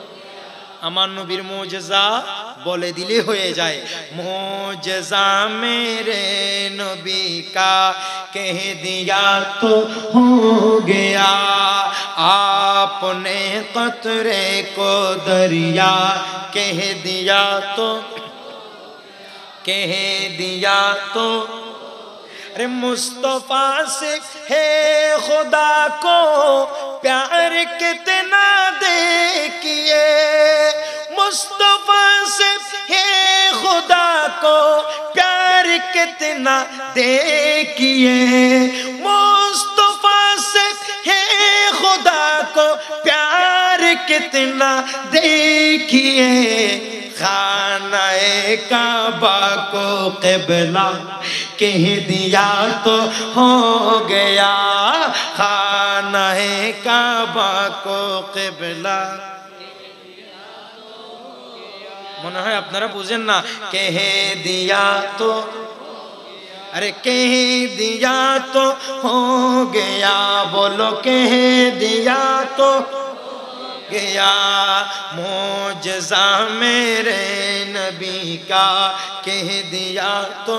আমার নবীর মুজিজা বলে দিলে হয়ে যায়। মুজিজা মেরে নবী কা কহ দিয়া তো হো গয়া, आपने कतरे को दरिया कह दिया तो कह दिया तो। अरे मुस्तफा से है खुदा को प्यार कितना देखिए, मुस्तफा से है खुदा को प्यार कितना देखिए, मुस्तफा से है खुदा को प्यार कितना देखिए। खानाए काबा को क़िबला कह दिया तो हो गया, खानाए काबा को क़िबला। মনে হয় আপনারা বুঝেন না, कह दिया तो, अरे कह दिया तो हो गया, बोलो कह दिया तो गया। मुजिज़ा मेरे नबी का कह दिया तो।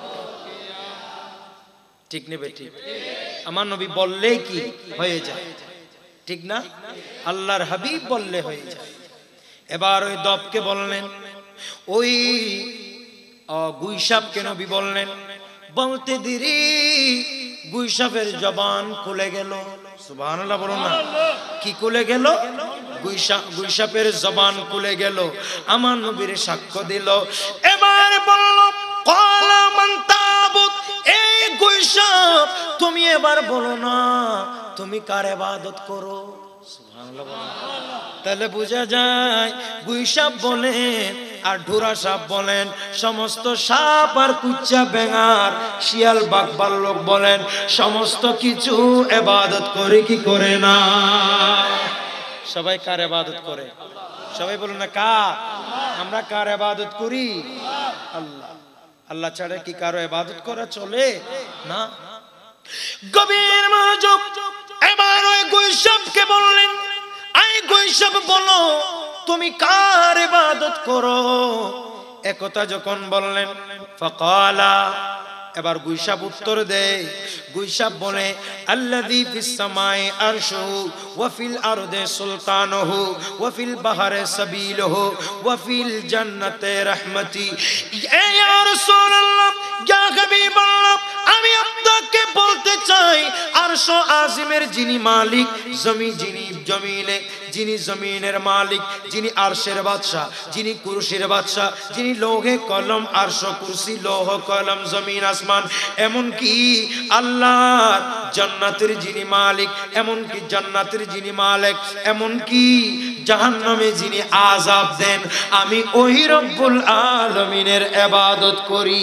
ঠিক নেবে ঠিক, আমার নবী বললে কি হয়ে যায়, ঠিক না? আল্লাহর হাবিব বললে হয়ে যায়। এবার ওই দবকে বললেন, ওই গুইসাবকে নবী বললেন, বলতে দেরি গুইসাবের জবান খুলে গেল। সুবহানাল্লাহ বলো না, কি খুলে গেল? গুইসাব গুইসাবের জবান খুলে গেল, আমার নবীর সাক্ষ্য দিল। এবার বলল, ক্বালা মান তাবুদ, এই গুইসাব তুমি এবার বলো না তুমি কার ইবাদত করো। সুবহানাল্লাহ বলো। তাহলে বোঝা যায় গুইসাব বলেন আর ঢোরা সাপ বলেন, সমস্ত সাপ আর কুচ্চা বেঙার শিয়াল বাঘ ভাল্লুক বলেন, সমস্ত কিছু ইবাদত করে কি করে না? সবাই কার ইবাদত করে? সবাই বলুন না কার? আমরা কার ইবাদত করি? আল্লাহ। আল্লাহ ছাড়া কি কারো ইবাদত করা চলে না? গভীর মনোযোগ। এবার ওই গুইসাবকে বললেন, আই গুইসাব বলো তুমি কার ইবাদত করো? একথা যখন বললেন, ফাকালা, এবার গুইসাব উত্তর দেয়। গুইসাব বলে, আল্লাযী ফিস সামাই আরশুহু ওয়া ফিল আরদি সুলতানুহু ওয়া ফিল বাহরি সাবিলুহু ওয়া ফিল জান্নাতি রাহমাতি। ইয়া রাসূলুল্লাহ, ইয়া হাবিবাল্লাহ, আমি আপনাকে বলতে চাই আরশ আজিমের যিনি মালিক, জমি যিনি জমিনে যিনি জমিনের মালিক, যিনি আরশের বাদশা, যিনি কুরসির বাদশা, যিনি লৌহে কলম আরশ কুরসি লৌহ কলম জমিন আসমান, এমন কি আল্লাহর জান্নাতের যিনি মালিক, এমন কি জান্নাতের যিনি মালিক, এমন কি জাহান্নামে যিনি আযাব দেন, আমি ওই রব্বুল আলামিনের ইবাদত করি।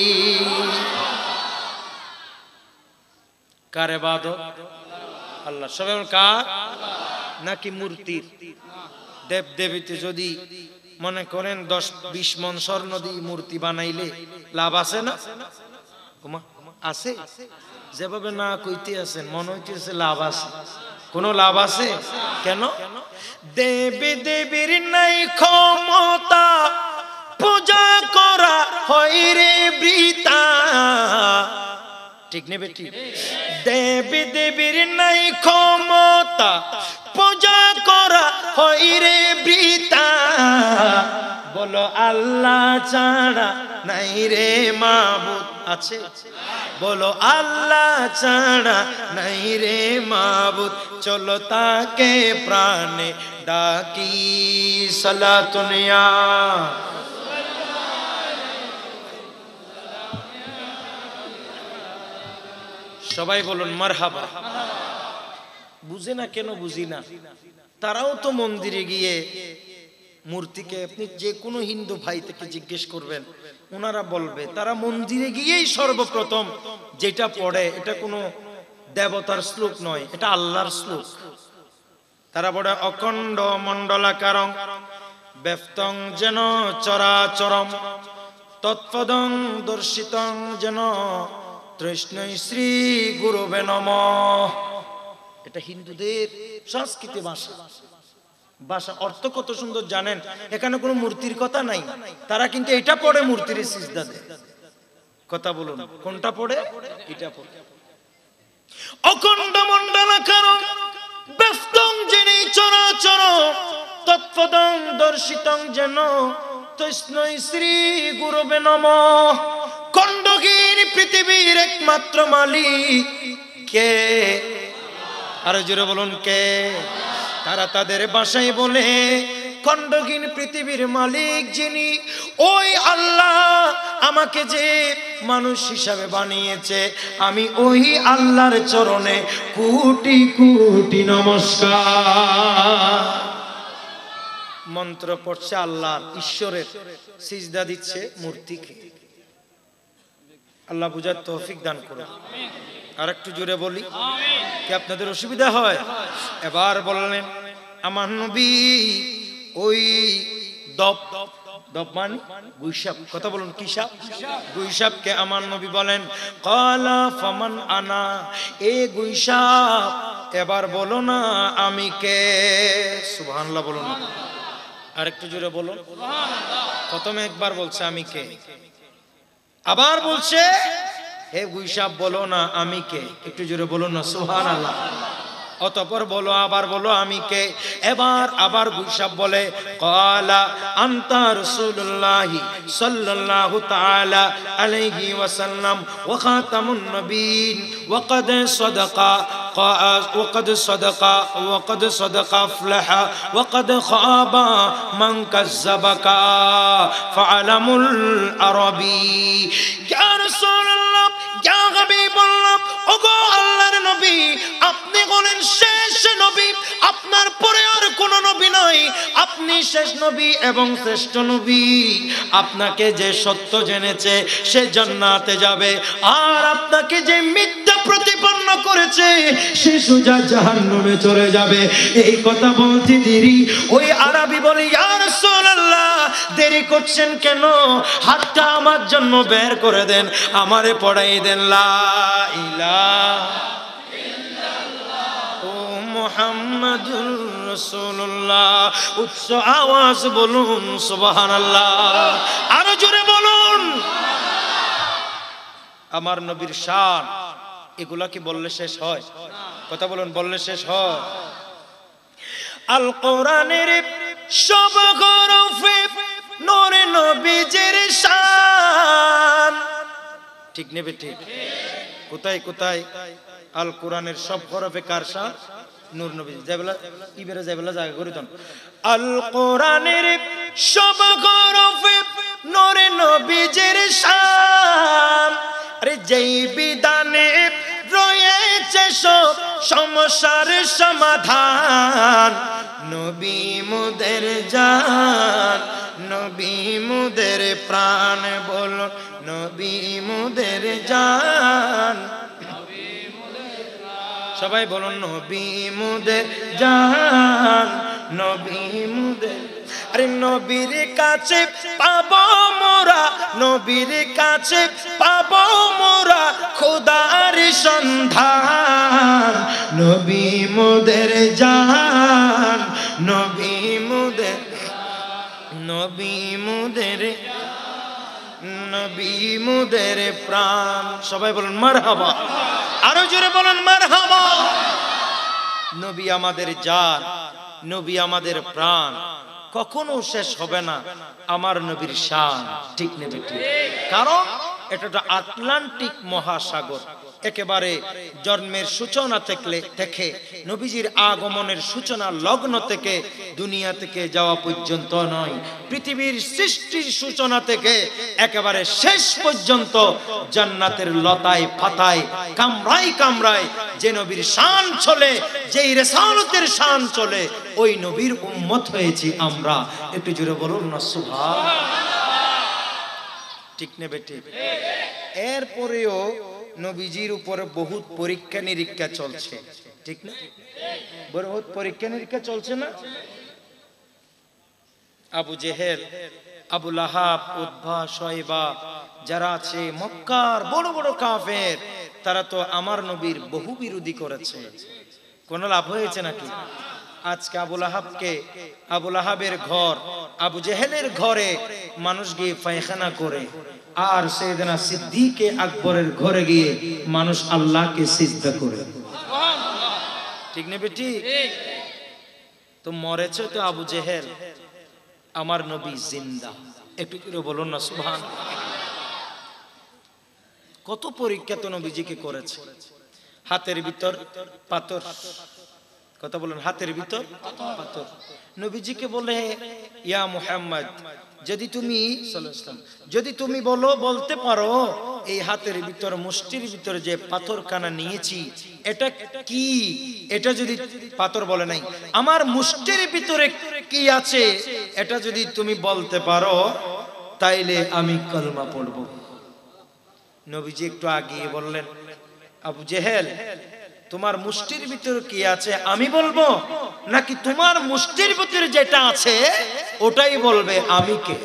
কার ইবাদত? আল্লাহ। সবাই কার? নাকি মূর্তির? দেব দেবীতে যদি মনে করেন দশ বিশ মন স্বর্ণ দিয়ে মূর্তি বানাইলে লাভ আছে না? আছে? যেভাবে না কইতে আছেন মনে হইতেছে লাভ আছে। কোন লাভ আছে? কেন? দেবী দেবীর নাই ক্ষমতা, পূজা করা হয় রে বৃথা। ঠিক নেবে ঠিক? দেবী দেবীর নাই ক্ষমতা, পূজা করা হয় রে বৃথা। বলো আল্লাহ ছাড়া নাই রে মাবুদ আছে? বলো আল্লাহ ছাড়া নাই রে মাবুদ, চলো তাকে প্রাণে ডাকি। সালাতুন ইয়া সবাই বলুন মারহাবা। বুঝে না কেন? বুঝি না। তারাও তো মন্দিরে গিয়ে মূর্তিকে, আপনি যে কোনো হিন্দু ভাই থেকে জিজ্ঞেস করবেন, ওনারা বলবে তারা মন্দিরে গিয়েই সর্বপ্রথম যেটা পড়ে এটা কোনো দেবতার শ্লোক নয়, এটা আল্লাহর শ্লোক। তারা পড়ে অখণ্ড মণ্ডলাকারং ব্যপ্তং যেন চরাচরম তৎপদং দর্শিতং যেন তৃষ্ণৈ শ্রী গুরুবে নমঃ। এটা হিন্দুদের সংস্কৃতি ভাষা। ভাষা অর্থ কত সুন্দর জানেন, এখানে কোনো মূর্তির কথা নাই, তারা কিন্তু এটা পড়ে মূর্তির সিজদা দেয়। কথা বলুন কোনটা পড়ে? এটা পড়ে। অখণ্ড মণ্ডলাকার ব্যস্তং যিনি চরাচর তৎপদং দর্শিতং যেন তস্मै শ্রী গুরবে নমঃ। খণ্ডহীন পৃথিবীর একমাত্র মালিক কে? আরো জোরে বলুন কে? তারা তাদের ভাষায় বলে খণ্ডহীন পৃথিবীর মালিক যিনি, ওই আল্লাহ আমাকে যে মানুষ হিসাবে বানিয়েছে, আমি ওই আল্লাহর চরণে কোটি কোটি নমস্কার। মন্ত্র পড়ছে আল্লাহর, ঈশ্বরের, সিজদা দিচ্ছে মূর্তিকে। আল্লাহ বুঝার তৌফিক দান করুন। আর একটু জোরে বলি, কি আপনাদের অসুবিধা হয়? এবার বললেন আমার নবী ওই দপ দপ মানে গুইসাপ, কথা বলুন কি সাপ? গুইসাপকে আমার নবী বলেন ক্বালা ফামান আনা, এ গুইসাপ এবার বলো না আমি কে? সুবহানাল্লাহ বলুন। আর একটু জোরে বলুন। প্রথমে একবার বলছে আমি কে, আবার বলছে হে গুইসাপ বলো না আমি কে, একটু জোরে বলুন না সুবহানাল্লাহ। অতঃপর বলো, আবার বলো আমি কে। এবার আবার গুইসাপ বলে ক্বালা আনতা রাসূলুল্লাহি সাল্লাল্লাহু তাআলা আলাইহি ওয়াসাল্লাম ওয়া খাতামুন নবিয়্যিন ওয়া ক্বাদ সাদাকা وقد صدق وقد صدق أفلح وقد خاب من كذبك فعلم العربي يا رسول الله يا حبيب الله ওগো আল্লাহর নবী, আপনি হলেন শেষ নবী, আপনার পরে আর কোন নবী নাই, আপনি শেষ নবী এবং শ্রেষ্ঠ নবী। আপনাকে যে সত্য জেনেছে সে জান্নাতে যাবে, আর আপনাকে যে মিথ্যা প্রতিপন্ন করেছে সে সোজা জাহান্নামে চলে যাবে। এই কথা বলতে দেরি, ওই আরবি বলে ইয়া রাসূলুল্লাহ দেরি করছেন কেন? হাতটা আমার জন্য বের করে দেন, আমারে পড়াই দেন লা ইলাহা ইল্লাল্লাহ ও মুহাম্মাদুর রাসূলুল্লাহ। উচ্চ আওয়াজ বলুন সুবহানাল্লাহ, আরো জোরে বলুন। আমার নবীর শান, এগুলা কি বললে শেষ হয়? কথা বলুন, বললে শেষ হয়? আল কোরআনের সব হরফে নূরে নবীজির শান, ঠিক নেবে ঠিক? কোথায় কোথায় আল কোরআনের সব হরফে কার শান? নূর নবীজি। যাইবেলা ইবেরে যাইবেলা জায়গা করে দেন। আল কোরআনের সব হরফে নূরে নবীজির শান, আরে যেই বিধানে রয়েছে সব সমস্যার সমাধান, নবী মুদের জান, নবী মুদের প্রাণ, বলো নবী মুদের জান, সবাই বলুন নবী মুদের জান, নবী মুদের। আরে নবীর কাছে পাবো মোরা, নবীর কাছে পাবো মোরা খোদার সন্ধান, নবী মুদের জান, নবী মুদের, নবী মুদের, নবী মুদের প্রাণ। সবাই বলুন মারহাবা, আরো জোরে বলুন মারহাবা। নবী আমাদের জান, নবী আমাদের প্রাণ, কখনো শেষ হবে না আমার নবীর শান, ঠিক নেবে ঠিক? কারণ এটা আটলান্টিক মহাসাগর, একেবারে জন্মের সূচনা থেকে থেকে নবীজির আগমনের সূচনা লগ্ন থেকে দুনিয়া থেকে যাওয়া পর্যন্ত নয়, পৃথিবীর সৃষ্টির সূচনা থেকে একেবারে শেষ পর্যন্ত জান্নাতের লতায় পাতায় কামরায় কামরায় যে নবীর শান চলে, যেই রিসালাতের শান চলে, ওই নবীর উম্মত হয়েছি আমরা। একটু জোরে বলুন না সুবহানাল্লাহ, ঠিক নেবে ঠিক? এরপরেও নবীজির উপরে বহুত পরীক্ষা নিরীক্ষা চলছে, ঠিক না? বহুত পরীক্ষা নিরীক্ষা চলছে না? Abu Jahl, Abu Lahab, Utba, Shaiba যারা আছে মক্কার বড় বড় কাফের, তারা তো আমার নবীর বহু বিরোধী করেছে। কোন লাভ হয়েছে নাকি? আজকে আবুল আহাবকে, আবুল আহাবের ঘর, আবু জেহেলের ঘরে মানুষ গিয়ে পায়খানা করে, আর সাইয়েদনা সিদ্দিক আকবরের ঘরে গিয়ে মানুষ আল্লাহকে সিজদা করে। ঠিক না বেটি? তো মরেছে তো আবু জেহেল, আমার নবী জিন্দা। একটু করে বলুন না সুবহানাল্লাহ। কত পরীক্ষা তো নবীজিকে করেছে। হাতের ভিতর পাথর, কথা বলুন, হাতের ভিতর পাথর। নবীজিকে বলে, ইয়া মুহাম্মদ, যদি তুমি সাল্লাল্লাহু আলাইহি ওয়াসাল্লাম যদি তুমি বলো, বলতে পারো এই হাতের ভিতর মুষ্টির ভিতর যে পাথর কানা নিয়েছি এটা কি, এটা যদি পাথর বলে নাই, আমার মুষ্টির ভিতরে কি আছে এটা যদি তুমি বলতে পারো তাইলে আমি কলমা পড়ব। নবীজি একটু আগিয়ে বললেন, আবু জেহেল, তোমার মুষ্টির ভিতরে কি আছে আমি বলবো, নাকি তোমার মুষ্টির ভিতরে যেটা আছে ওটাই বলবে আমি কে?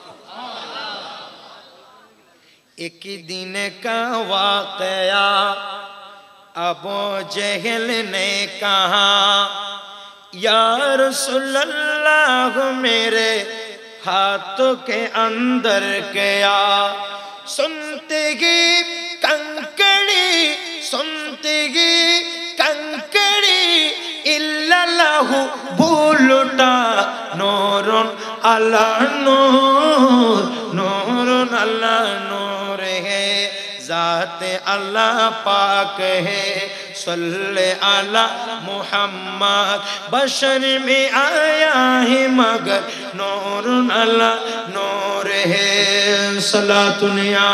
एक दिन का वाक़या अबू जहल ने कहा, या रसूलल्लाह मेरे हाथों के अंदर क्या? सुनते ही कंकड़ी, सुनते ही कंकड़ी, इल्लल्लाहु बोलता नूरुन अला नूर, नूरुन अला नूर है, ज़ाते अल्लाह पाक है, सल्ले अला मुहम्मद, बशर में आया है मगर नूरुन अला नूर है, सलातुनिया।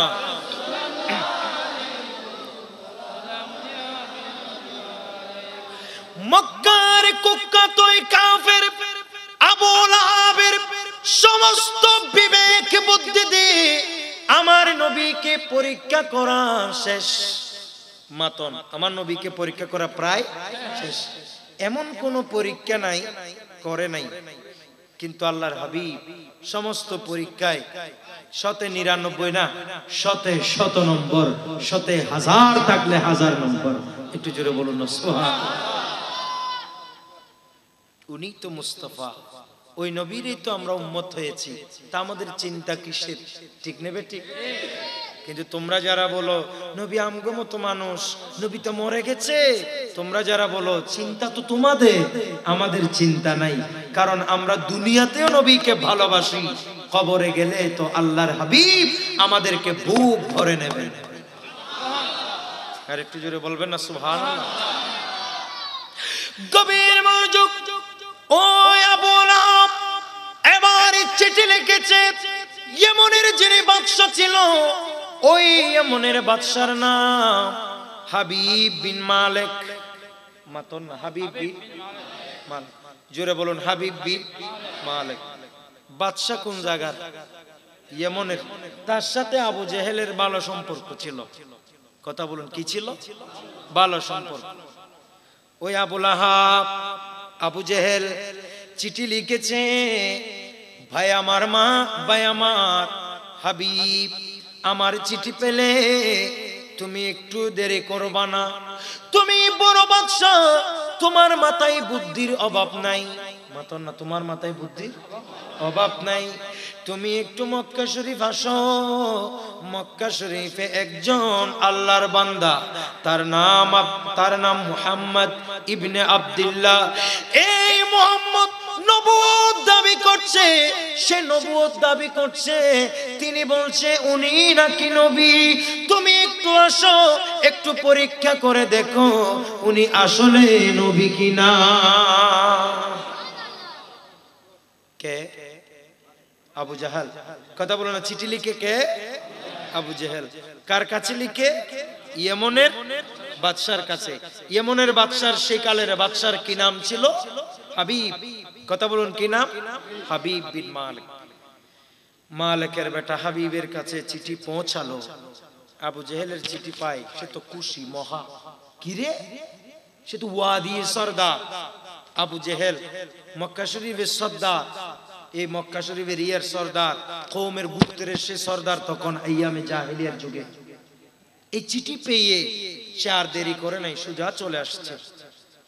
মক্কার কুখ্যাতই কাফের আবু লাহাবের সমস্ত বিবেক বুদ্ধি দিয়ে আমার নবীকে পরীক্ষা করা শেষ। মাতন আমার নবীকে পরীক্ষা করা প্রায় শেষ। এমন কোন পরীক্ষা নাই করে নাই, কিন্তু আল্লাহর হাবিব সমস্ত পরীক্ষায় শতে নিরানব্বই না, শতে শত নম্বর, শতে হাজার থাকলে হাজার নম্বর। একটু জোরে বলুন না সুবহানাল্লাহ। উনি তো মুস্তাফা, ওই নবীরই তো আমরা উম্মত হয়েছি, তা আমাদের চিন্তা কিসের? ঠিক নেবে ঠিক। কিন্তু তোমরা যারা বলো নবী আমগো মতো মানুষ, নবী তো মরে গেছে, তোমরা যারা বলো চিন্তা তো তোমাদের, আমাদের চিন্তা নাই, কারণ আমরা দুনিয়াতেও নবীকে ভালোবাসি, কবরে গেলে তো আল্লাহর হাবিব আমাদেরকে বুক ভরে নেবেন। আর একটু জোরে বলবেন না সুবহানাল্লাহ। গভীর মনোযোগ। ও আবু লাহাব এবার চিঠি লিখেছে ইয়েমেনের যিনি বাদশা ছিল, ওই ইয়েমেনের বাদশার নাম হাবিব বিন মালিক। মাতন না, হাবিব বিন মালিক। জোরে বলুন, হাবিব বিন মালিক। বাদশা কোন জায়গার? ইয়েমেনের। তার সাথে আবু জেহেলের ভালো সম্পর্ক ছিল। কথা বলুন, কি ছিল? ভালো সম্পর্ক। ওই আবু লাহাব, আবু জেহেল চিঠি লিখেছে, ভাই আমার, মা ভাই আমার হাবিব, আমার চিঠি পেলে তুমি একটু দেরি করবা না, তুমি বড় বাদশা, তোমার মাথায় বুদ্ধির অভাব নাই। মাতন না, তোমার মাথায় বুদ্ধির অভাব নাই, তুমি একটু মক্কা শরীফ আসো। মক্কা শরীফে একজন আল্লাহর বান্দা, তার নাম তার নাম মুহাম্মদ ইবনে আব্দুল্লাহ। এই মুহাম্মদ নবুয়ত দাবি করছে, সে নবুয়ত দাবি করছে, তিনি বলছে উনি নাকি নবী। তুমি একটু আসো, একটু পরীক্ষা করে দেখো উনি আসলে নবী কিনা। কে? আবু জাহাল। কথা বলো না, চিঠি লিখে কে? আবু জেহেল। কার কাছে লিখে? ইয়েমেনের বাদশার কাছে। ইয়েমেনের বাদশার, সেই কালের বাদশার কি নাম ছিল? হাবিব। কথা বলুন, কি নাম? হাবিব বিন মালিক। মালিকের বেটা হাবিবের কাছে চিঠি পৌঁছালো। আবু জেহেলের চিঠি পায়, সে তো খুশি মহা। কিরে, সে তো ওয়াদি সরদার। আবু জেহেল মক্কা শরীফের সর্দার, এই মক্কা শরীফের ইয়ার সর্দার, কওমের গোত্রের সে সর্দার তখন আইয়ামে জাহেলিয়ার যুগে। এই চিঠি পেয়ে সে আর দেরি করে নাই, সোজা চলে আসছে।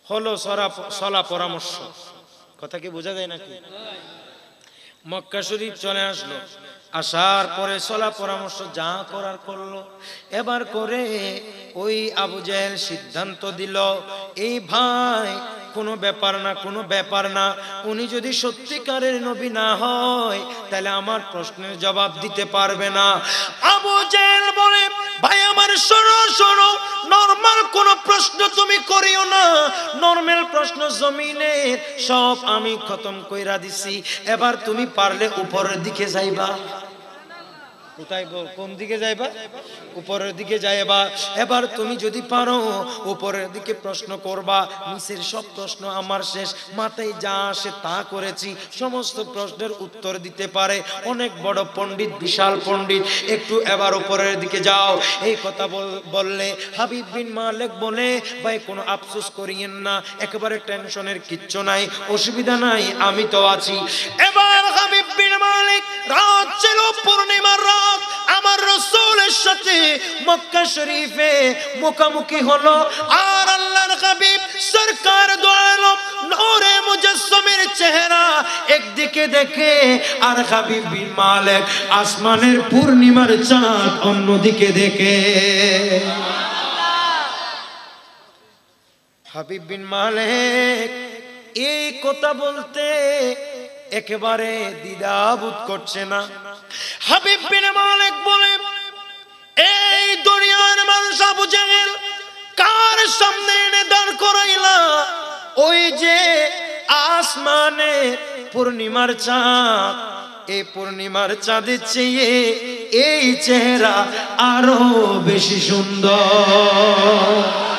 হলো সরা সলা পরামর্শ। কথা কি বোঝা যায় নাকি? মক্কা শরীফ চলে আসলো, আসার পরে সলা পরামর্শ যা করার করলো। এবার করে ওই আবু জেহেল সিদ্ধান্ত দিল, এই ভাই কোনো ব্যাপার না, কোনো ব্যাপার না, উনি যদি সত্যিকারের নবী না হয় তাহলে আমার প্রশ্নের জবাব দিতে পারবে না। আবু জেহেল বলে, ভাই আমার শোনো শোনো, নরমাল কোন প্রশ্ন তুমি করিও না, নরমাল প্রশ্ন জমিনের সব আমি খতম কইরা দিছি। এবার তুমি পারলে উপরের দিকে যাইবা। কোথায়, কোন দিকে যাইবা? উপরের দিকে যাইবা। এবার তুমি যদি পারো উপরের দিকে প্রশ্ন করবা, নিচের সব প্রশ্ন আমার শেষ, মাথায় যা আসে তা করেছি, সমস্ত প্রশ্নের উত্তর দিতে পারে অনেক বড় পণ্ডিত, বিশাল পণ্ডিত, একটু এবার উপরের দিকে যাও। এই কথা বললে হাবিব বিন মালিক বলে, ভাই কোনো আফসোস করিয়েন না, একেবারে টেনশনের কিচ্ছু নাই, অসুবিধা নাই, আমি তো আছি। এবার হাবিব বিন মালিক, রাত ছিল পূর্ণিমার রাত, আমার রাসূলের সাথে মক্কা শরীফে মুখামুখি হলো। আর আল্লাহর হাবিব সরকার দো আলম নূরে মুজাসসিমের চেহারা একদিকে দেখে, আর হাবিব বিন মালিক আসমানের পূর্ণিমার চাঁদ অন্যদিকে দেখে। হাবিব বিন মালিক এই কথা বলতে একেবারে দ্বিধাবোধ করছে না। হাবিব বিন মালিক বলে, এই দুনিয়ার মানুষ আবু জেহেল কার সামনে এনে দাঁড় করাইলা? ওই যে আসমানে পূর্ণিমার চাঁদ, এই পূর্ণিমার চাঁদের চেয়ে এই চেহারা আরো বেশি সুন্দর।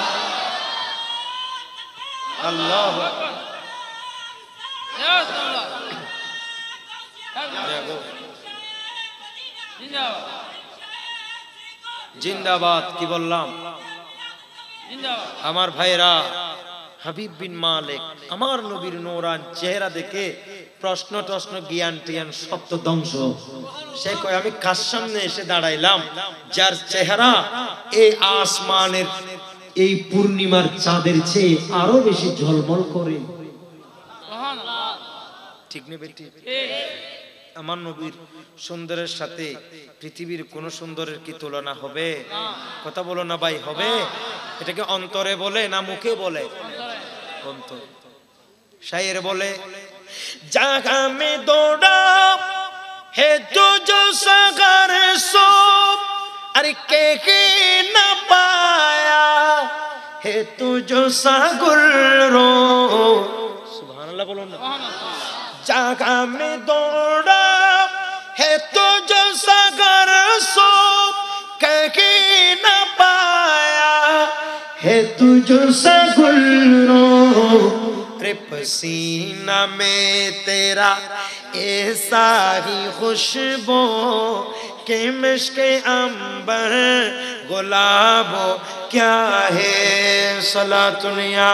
আল্লাহু আকবার। জিন্দাবাদ। কি বললাম? আমার ভাইরা, হাবিব বিন মালিক আমার নবীর নূরান চেহারা দেখে প্রশ্ন টশ্ন জ্ঞান টিয়ান সব তো ধ্বংস। সে কয়, আমি কার সামনে এসে দাঁড়াইলাম যার চেহারা এই আসমানের এই পূর্ণিমার চাঁদের চেয়ে আরো বেশি ঝলমল করে। ঠিক নেই বেটি? আমার নবীর সুন্দরের সাথে পৃথিবীর কোন সুন্দরের কি তুলনা হবে? কথা বলো না ভাই, হবে? এটাকে অন্তরে বলে না মুখে বলে? অন্তর। শায়ের বলে, জাগা মে দৌড়া হে তুজো সাগর সো, আরে কে কে না পায়া হে তুজো সাগর রো। সুবহানাল্লাহ বলো না। জাগা মে দৌড়া है तो जो सागर सो कहीं न पाया है तू जो सगुल्लो। रे पसीना में तेरा ऐसा ही खुशबू कि मिश्के अंबर गुलाबो क्या है सलातुनिया।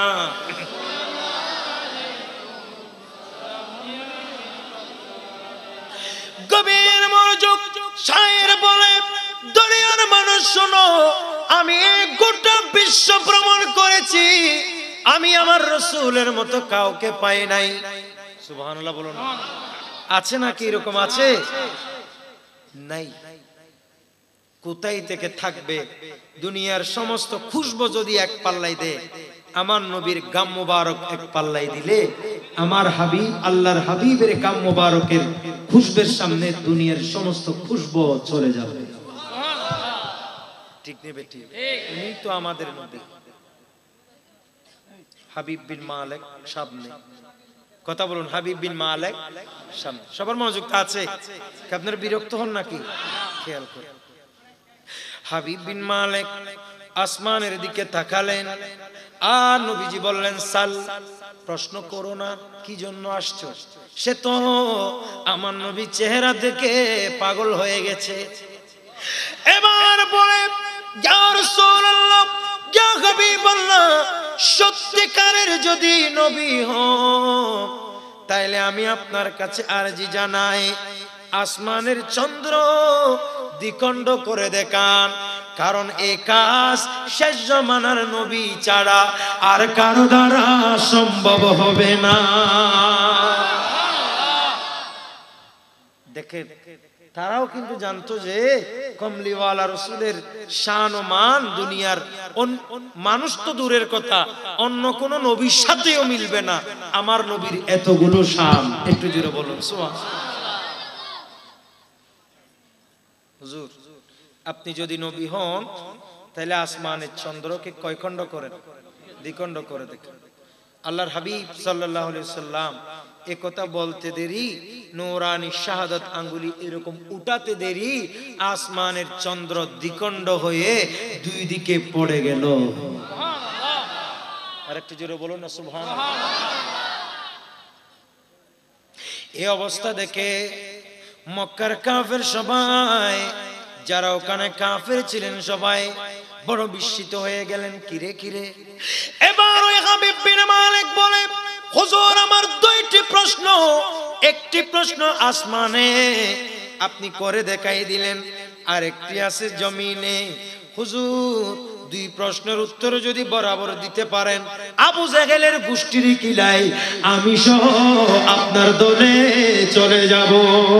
গভীর মনোযোগ। শায়ের বলে, দুনিয়ার মানুষ শোনো, আমি গোটা বিশ্ব ভ্রমণ করেছি, আমি আমার রাসূলের মতো কাউকে পাই নাই। সুবহানাল্লাহ বলো না। আছে নাকি এরকম? আছে? নাই। কোথায় থেকে থাকবে? দুনিয়ার সমস্ত খুশবু যদি এক পাল্লাই দেয়, আমার নবীর গাম মুবারক এক পাল্লাই দিলে, আমার হাবিব আল্লাহর হাবিবের গাম মুবারকের খুশবের সামনে দুনিয়ার সমস্ত খুশবু চলে যাবে। ঠিক নেবে? ঠিক। উনি তো আমাদের নবী হাবিব বিন মালিক সামনে। কথা বলুন, হাবিব বিন মালিক সামনে। সবার মনোযোগ আছে? আপনারা বিরক্ত হন নাকি? খেয়াল করুন। হাবিব বিন মালিক আসমানের দিকে তাকালেন, আর নবীজি বললেন, সাল, প্রশ্ন করো না, কি জন্য আসছো? সে তো আমার নবী চেহারা দেখে পাগল হয়ে গেছে। এবার বলে, ইয়া রাসূলুল্লাহ, ইয়া হাবিবাল্লাহ, সত্যিকারের যদি নবী হন তাইলে আমি আপনার কাছে আরজি জানাই, আসমানের চন্দ্র দ্বিখণ্ড করে দেখান, কারণ এই কাজ শেষ জামানার নবী ছাড়া আর কারো দ্বারা সম্ভব হবে না। দেখে তারাও কিন্তু জানতো যে কমলিওয়ালা রসুলের শান ও মান দুনিয়ার মানুষ তো দূরের কথা, অন্য কোন নবীর সাথেও মিলবে না আমার নবীর এতগুলো শান। একটু জোরে বলুন সুবহানাল্লাহ। হুজুর, আপনি যদি নবী হন তাহলে আসমানের চন্দ্রকে কয় খণ্ড করেন? দ্বিখণ্ড করে দেখেন। আল্লাহর হাবিব সাল্লাল্লাহু আলাইহি সাল্লাম এ কথা বলতে দেরি, নূরানি শাহাদাত আঙ্গুলি এরকম উঠাতে দেরি, আসমানের চন্দ্র দ্বিখণ্ড হয়ে দুই দিকে পড়ে গেল। সুবহানাল্লাহ। আরেকটু জোরে বলুন না সুবহানাল্লাহ। এই অবস্থা দেখে মক্কার কাফের সবাই, যারা ওখানে কাফের ছিলেন সবাই বড় বিস্মিত হয়ে গেলেন। কিরে কিরে এবার ওই হাবিব বিন মালিক বলে, হুজুর আমার দুইটি প্রশ্ন, একটি প্রশ্ন আসমানে আপনি করে দেখাই দিলেন, আর একটি আছে জমিনে। হুজুর দুই প্রশ্নের উত্তর যদি বরাবর দিতে পারেন আবু জেহেলের গোষ্ঠীর কিলাই আমি সহ আপনার দলে চলে যাব।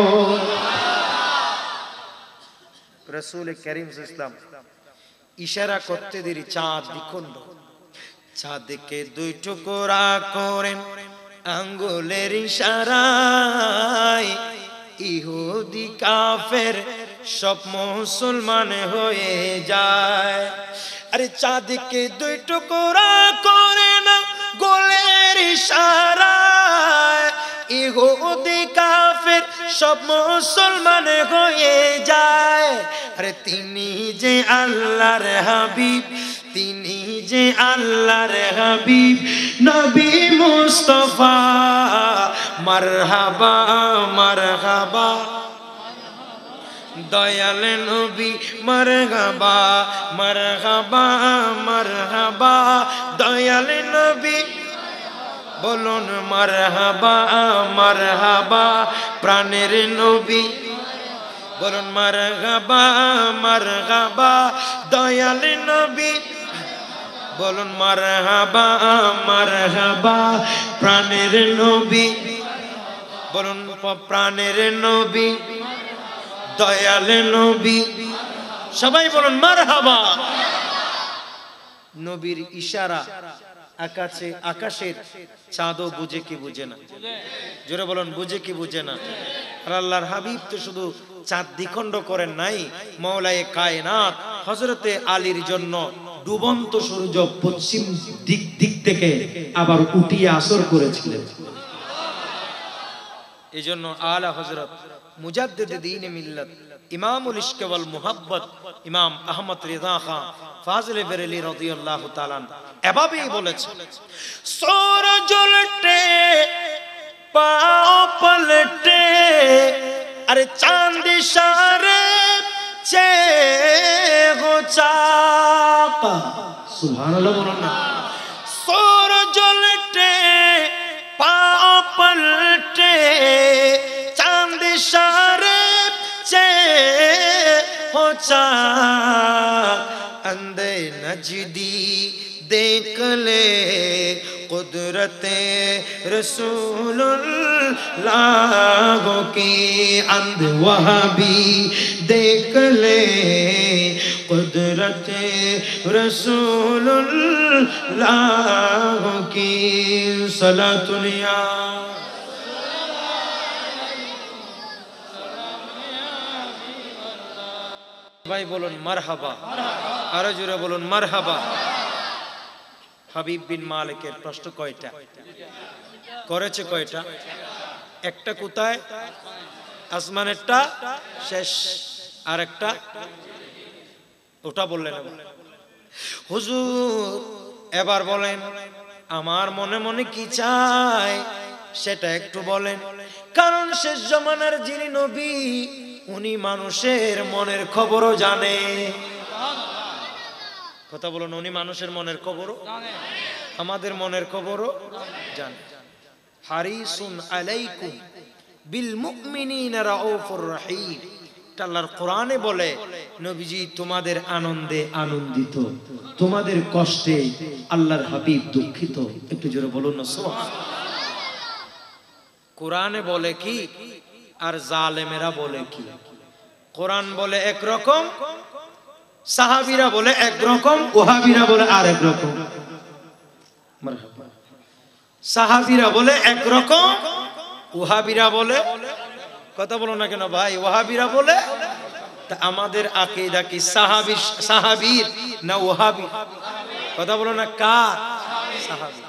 রাসূল কারীম সাল্লাল্লাহু আলাইহি ওয়াসাল্লাম ইশারা করতে দেরি চাঁদ দ্বিখণ্ড, চাঁদকে দুই টুকরা করেন আঙ্গুলের ইশারায়, ইহুদি কাফের সব মুসলমান হয়ে যায়। আরে চাঁদকে দুই টুকরা করেন আঙ্গুলের ইশারায়, ইহুদি কাফের সব মুসলমান হয়ে যায়। আরে তিনি যে আল্লাহর হাবিব, তিনি যে আল্লাহর হাবিব নবী মুস্তাফা, মারহাবা মারহাবা দয়াল নবী, মারহাবা মারহাবা মারহাবা দয়াল নবী, বলুন মারহাবা মারহাবা প্রাণের নবী, বলুন মারহাবা মারহাবা দয়াল নবী, বলুন মারহাবা মারহাবা প্রাণের নবী, বলুন প্রাণের নবী দয়াল নবী, সবাই বলুন মারহাবা। নবীর ইশারা আকাশে, আকাশের চাঁদও বুঝে কি বুঝে না? জোরে বলুন বুঝে কি বুঝে না? আর আল্লাহর হাবিব তো শুধু চাঁদ দ্বিখণ্ড করেন নাই, মাওলায়ে কায়নাত হযরতে আলীর জন্য ডুবন্ত সূর্য পশ্চিম দিক দিক থেকে আবার উঠিয়ে আসর করেছিলেন। এজন্য আলা হযরত মুজাদ্দিদে দ্বীনে মিল্লাত ইমামুল ইশক ওয়াল মুহাব্বত ইমাম আহমদ রিজা খান ফাজিলে বেরেলি রাদিয়াল্লাহু তাআলা এভাবেই বলেছেন, সূরজ উল্টে পাও পলটে, আরে চাঁদ ইশারে চে গো চাক, সুবহানাল্লাহ বলুন না। সূরজ উল্টে পাও পলটে, চাঁদ ইশারে চে গো চাক, अंधे नजदी देख ले कुदरते रसूलुल्लाह की, अंध वहाबी देख ले कुदरते रसूलुल्लाह की, सलातुलिया ভাই বলুন মারহাবা, আরো জোরে বলুন মারহাবা। হাবিব বিন মালিকের প্রশ্ন কয়টা করেছে? কয়টা? একটা কোথায়? আসমানেরটা শেষ, আর একটা ওটা বললেন হুজুর। এবার বলেন আমার মনে মনে কি চাই সেটা একটু বলেন, কারণ শেষ জামানার যিনি নবী উনি মানুষের মনের খবরও জানে। কথা বলুন, উনি মানুষের মনের খবরও জানে, আমাদের মনের খবরও জানে। হারিসুন আলাইকুম বিল মুমিনিনা রাউফুর রহিম, আল্লাহর কোরআনে বলে নবীজি তোমাদের আনন্দে আনন্দিত, তোমাদের কষ্টে আল্লাহর হাবিব দুঃখিত। একটু জোরে বলুন না সুবহানাল্লাহ। কোরআনে বলে কি আর জালেমেরা বলে কি? কোরআন বলে একরকম, সাহাবীরা বলে একরকম, ওহাবীরা বলে আরেক রকম। মারহাবা। সাহাবীরা বলে একরকম, ওহাবীরা বলে, কথা বলো না কেন ভাই? ওহাবীরা বলে। তা আমাদের আকীদা কি সাহাবী সাহাবীর না ওহাবী? কথা বলো না কার? সাহাবী।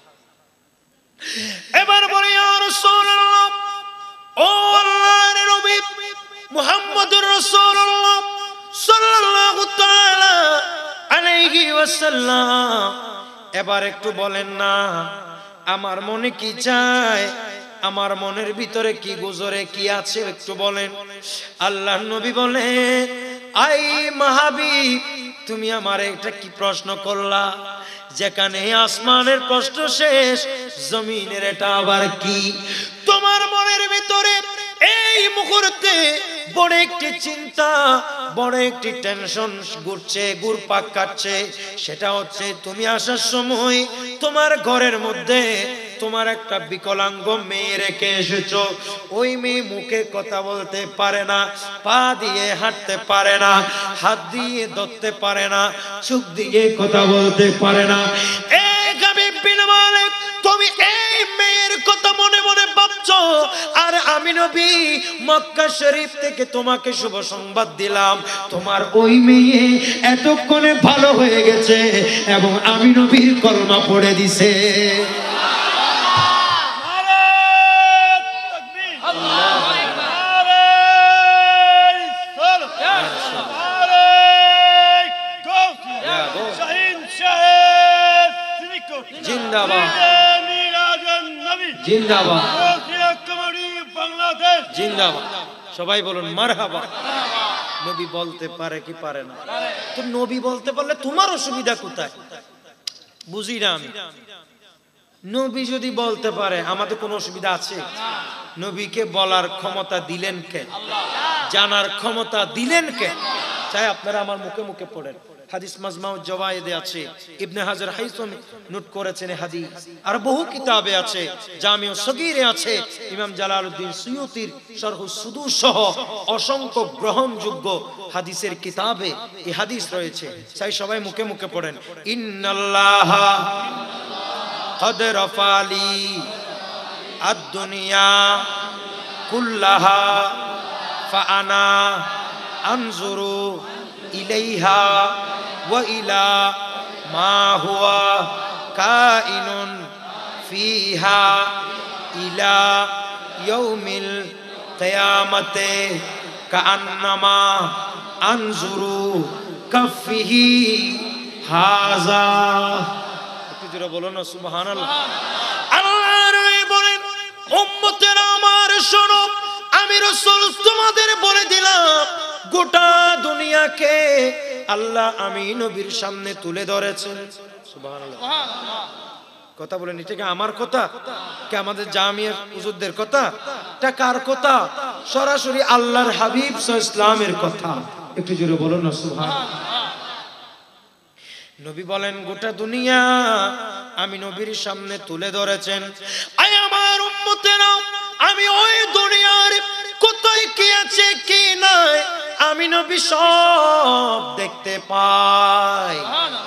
এবার বলি ইয়া রাসূলুল্লাহ, ও আল্লাহর নবী মুহাম্মদুর রাসূলুল্লাহ সাল্লাল্লাহু তাআলা আলাইহি ওয়াসাল্লাম, এবার একটু বলেন না আমার মনে কি চায়, আমার মনের ভিতরে কি গুজরে কি আছে একটু বলেন। আল্লাহর নবী বলেন, আই মাহাবিব, তুমি আমার একটা কি প্রশ্ন করলা? যেখানে আসমানের প্রশ্ন শেষ, জমিনের এটা আবার কি? তোমার মনের ভিতরে এই মুহূর্তে বড় একটি চিন্তা, বড় একটি টেনশন ঘুরছে, ঘুরপাক কাটছে। সেটা হচ্ছে তুমি আসার সময় তোমার ঘরের মধ্যে তোমার একটা বিকলাঙ্গ মেয়ে রেখে এসেছো। ওই মেয়ে মুখে কথা বলতে পারে না, পা দিয়ে হাঁটতে পারে না, হাত দিয়ে ধরতে পারে না, চোখ দিয়ে কথা বলতে পারে না। এই হাবিব বিন মালিক, তুমি এই মেয়ের কথা মনে মনে ভাবছো, আর আমি নবী মক্কা শরীফ থেকে তোমাকে শুভ সংবাদ দিলাম, তোমার ওই মেয়ে এতক্ষণে ভালো হয়ে গেছে এবং আমি নবীর কলমা পড়ে দিছে। জিন্দাবাদ জিন্দাবাদ জিন্দাবাদ, সবাই বলুন মারহাবা। নবী বলতে পারে কি পারে না? তো নবী বলতে পারলে তোমার অসুবিধা কোথায়? বুঝি না আমি। নবী যদি বলতে পারে আমাদের কোনো অসুবিধা আছে? নবীকে বলার ক্ষমতা দিলেন কে? জানার ক্ষমতা দিলেন কে? চাই আপনারা আমার মুখে মুখে পড়েন। হাদিস মাজমাউজ জাওয়ায়েদে আছে, ইবনে হাজার হাইসামি নোট করেছেন হাদিস, আর বহু কিতাবে আছে, জামিউ সগীরে আছে, ইমাম জালালউদ্দিন সুয়ুতির শরহুস সুদূর সহ অসংখ্য গ্রহণযোগ্য হাদিসের কিতাবে এই হাদিস রয়েছে। চাই সবাই মুখে মুখে পড়েন। ইন্নাল্লাহা কদ রাফালি আদ-দুনিয়া কুল্লাহা ফাআনা আনজুরু ইলাইহা ওয়া ইলা মা হুয়া কাইনুন ফিহা ইলা ইয়াউমিল কিয়ামাতে কাআন্নামা আনজুরু কাফিহি হাযা। একটু জোরে বলো না সুবহানাল্লাহ। আল্লাহর বলেন, উম্মতেরা আমার শোনো, আমি রাসূল তোমাদের বলে দিলাম গোটা দুনিয়াকে আল্লাহ আমি নবীর সামনে তুলে ধরেছেন। সুবহানাল্লাহ। কথা বলেন, এটা কি আমার কথা? কি আমাদের জামিয়ার হুজুরদের কথা? এটা কার কথা? সরাসরি আল্লাহর হাবিব সাল্লাল্লাহু আলাইহি ওয়াসাল্লামের কথা। একটু জোরে বলুন না সুবহানাল্লাহ। নবী বলেন গোটা দুনিয়া আমি নবীর সামনে তুলে ধরেছেন। আয় আমার উম্মতেরা, আমি ওই দুনিয়ার কোথায় কি আছে কি নাই আমি নবী সব দেখতে পাই।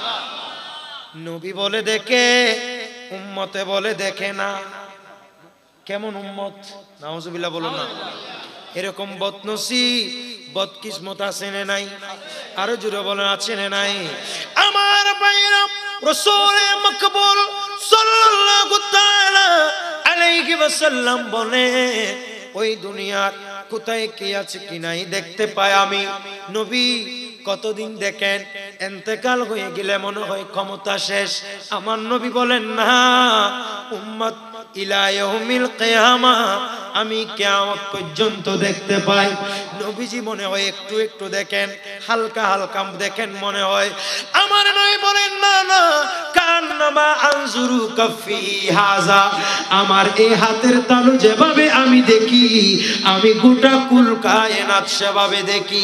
নবী বলে দেখে, উম্মতে বলে দেখে না। কেমন উম্মত? নাউজুবিল্লাহ বলুন না। এরকম বদনসিব বদকিসমত আছে না নাই? আরো জোরে বলেন আছে না নাই? আমার ভাইরা, রাসূল মকবুল সাল্লাল্লাহু তাআলা আলাইহি ওয়াসাল্লাম বলে ওই দুনিয়ার কোথায় কি আছে কি নাই দেখতে পাই আমি নবী। কতদিন দেখেন, ইন্তেকাল হয়ে গেলে মনে হয় ক্ষমতা শেষ। আমার নবী বলেন না, উম্মত ইলা ইয়াউমিল কিয়ামা, আমি কিয়ামত পর্যন্ত দেখতে পাই। নবীজি মনে হয় একটু একটু দেখেন, হালকা হালকা দেখেন মনে হয়। আমার নবী বলেন না না, কান্নামা আনজুরু কাফি হাযা, আমার এই হাতের তালু যেভাবে আমি দেখি, আমি গোটা কুল কায়নাত সেভাবে দেখি।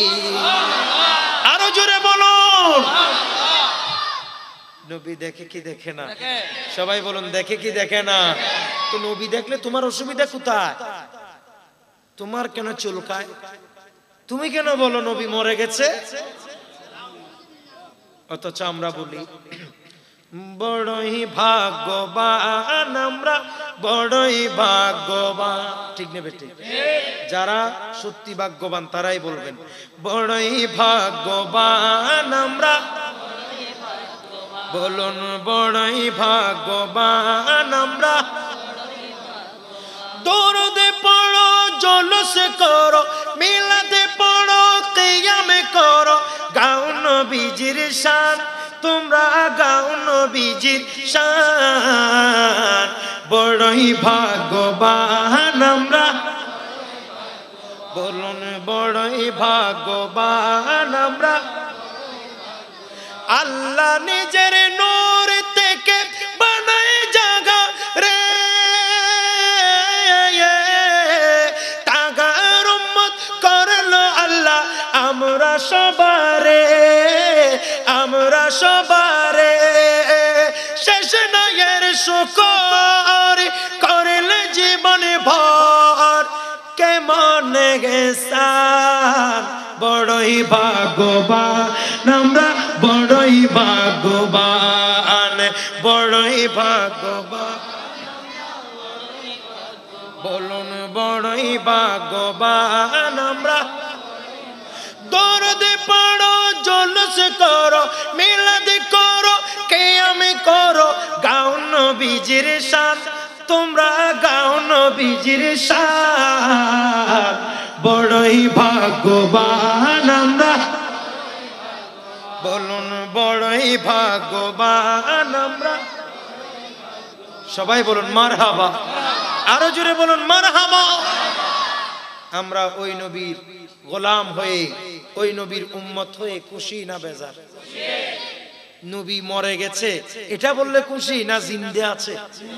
আরো জোরে বলুন। নবী দেখে কি দেখে না? সবাই বলুন দেখে কি দেখে না? তো নবী দেখলে তোমার অসুবিধা কোথায়? তোমার কেন চুলকায়? তুমি কেন বলো নবী মরে গেছে? অথচ আমরা বলি বড়ই ভাগ্যবান আমরা, বড়ই ভাগ্যবান। ঠিক নেবে ঠিক? যারা সত্যি ভাগ্যবান তারাই বলবেন বড়ই ভাগ্যবান আমরা। বলুন বড়ই ভাগ্যবান আমরা। দরুদে পড়ো, জলস করো, মিলাদে পড়ো, কিয়ামে করো, গাও নবীজির শান, তোমরা গাও নবীজির শান। বড়ই ভাগ্যবান আমরা। বলুন বড়ই ভাগ্যবান আমরা। আল্লাহ নিজের নূর থেকে বানায় জাগা রে, তাগার উম্মত করলো আল্লাহ আমরা সবারে, আমরা সবারে। শেষ নায়ের শুকর করলে জীবনে ভর, কেমন গেছান। বড়ই ভাগ্যবান আমরা, বড়ই ভাগ্যবান, বড়ই ভাগ্যবান। বলুন বড়ই ভাগ্যবান আমরা। দরুদ পড়ো, জলস করো, মিলাদ করো, কিয়াম করো, গাও নবীজির শান, তোমরা গাও নবীজির শান। বড়ই ভাগ্যবান আমরা। বলুন বড়ই ভাগ্যবান আমরা। সবাই বলুন মারহাবা। আরো জোরে বলুন মারহাবা। আমরা ওই নবীর গোলাম হয়ে, ওই নবীর উম্মত হয়ে খুশি না বেজার? নবী মরে গেছে এটা বললে খুশি না জিন্দে আছে?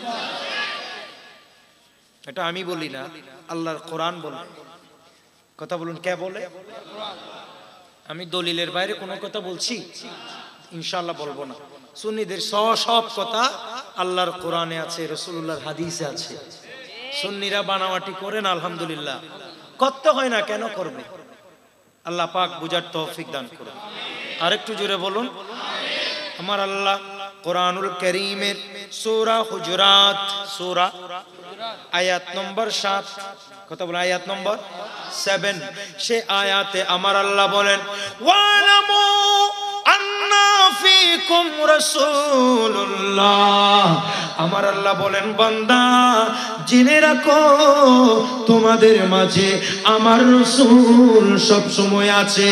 এটা আমি বলি না, আল্লাহর কোরআন বলে। কথা বলুন কে বলে? আমি দলিলের বাইরে কোনো কথা বলছি? ইনশাআল্লাহ বলবো না। সুন্নিদের সব কথা আল্লাহর কোরআনে আছে, রাসূলুল্লাহর হাদিসে আছে। সুন্নিরা বানাওয়াটি করেন, আলহামদুলিল্লাহ। করতে হয় না, কেন করবে? আল্লাহ পাক বুঝার তৌফিক দান করুন। আরেকটু জোরে বলুন আমার আল্লাহ কোরআনুল কারীমের সূরা হুজুরাত, সূরা আয়াত নম্বর সাত, কথা বলেন আয়াত নম্বর সাত, সে আয়াতে আমার আল্লাহ বলেন ওয়ালামু আন্না ফীকুম রাসূলুল্লাহ। আমার আল্লাহ বলেন বান্দা জেনে রাখো তোমাদের মাঝে আমার রাসূল সব সময় আছে।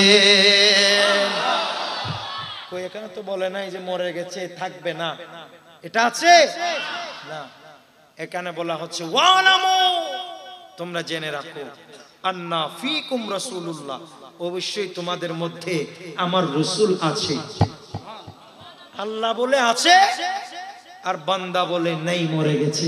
কই এখানে তো বলে নাই যে মরে গেছে থাকবে না, এটা আছে না। এখানে বলা হচ্ছে ওয়ালামু, তোমরা জেনে রাখো, আন্না ফীকুম রাসূলুল্লাহ, অবশ্যই তোমাদের মধ্যে আমার রাসূল আছে। আল্লাহ বলে আছে আর বান্দা বলে নেই, মরে গেছে।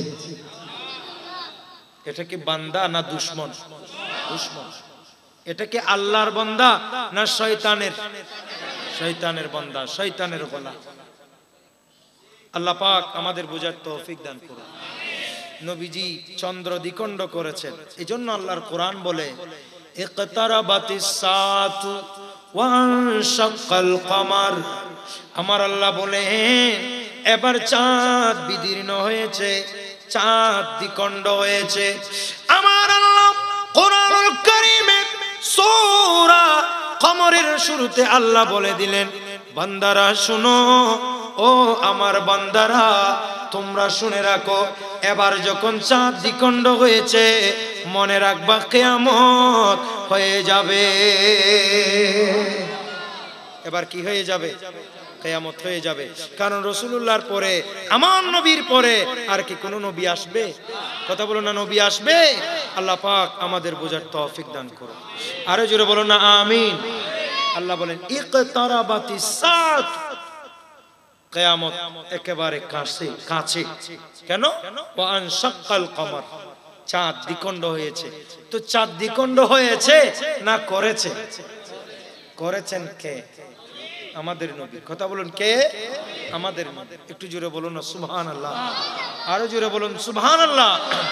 এটা কি বান্দা না দুশমন? দুশমন। এটা কি আল্লাহর বান্দা না শয়তানের? শয়তানের বান্দা, শয়তানের গোলাম। আল্লাহ পাক আমাদের বুঝার তৌফিক দান করুন। নবীজি চন্দ্র দ্বিখণ্ড করেছেন, এজন্য আল্লাহর কোরআন বলে ইকতারাবাতিস সাআতু ওয়া আনশাক্কাল কমার। আমার আল্লাহ বলে এবার চাঁদ বিদীর্ণ হয়েছে, চাঁদ দ্বিখণ্ড হয়েছে। আমার আল্লাহ কোরআনুল কারীমের সূরা কমরের শুরুতে আল্লাহ বলে দিলেন বান্দারা শুনো, ও আমার বান্দারা তোমরা শুনে রাখো, এবার যখন চাঁদ দ্বিখণ্ড হয়েছে মনে রাখবা কিয়ামত হয়ে যাবে। এবার কি হয়ে যাবে? কিয়ামত হয়ে যাবে। কারণ রাসূলুল্লাহর পরে, আমার নবীর পরে আর কি কোনো নবী আসবে? কথা বলো না, নবী আসবে? আল্লাহ পাক আমাদের বোঝার তৌফিক দান করুন। আরো জোরে বলো না আমিন। আল্লাহ বলেন ইকতারাবাতিস সাআত, কিয়ামত একেবারে কাছে কাছে। কেন? ওয়া আনশাক্কাল কমর, চাঁদ দ্বিখণ্ড হয়েছে। তো চাঁদ দ্বিখণ্ড হয়েছে না করেছে? করেছেন কে? আমাদের নবী। কথা বলুন কে? আমাদের নবী। একটু জোরে বলুন না সুবহানাল্লাহ। আরো জোরে বলুন সুবহানাল্লাহ।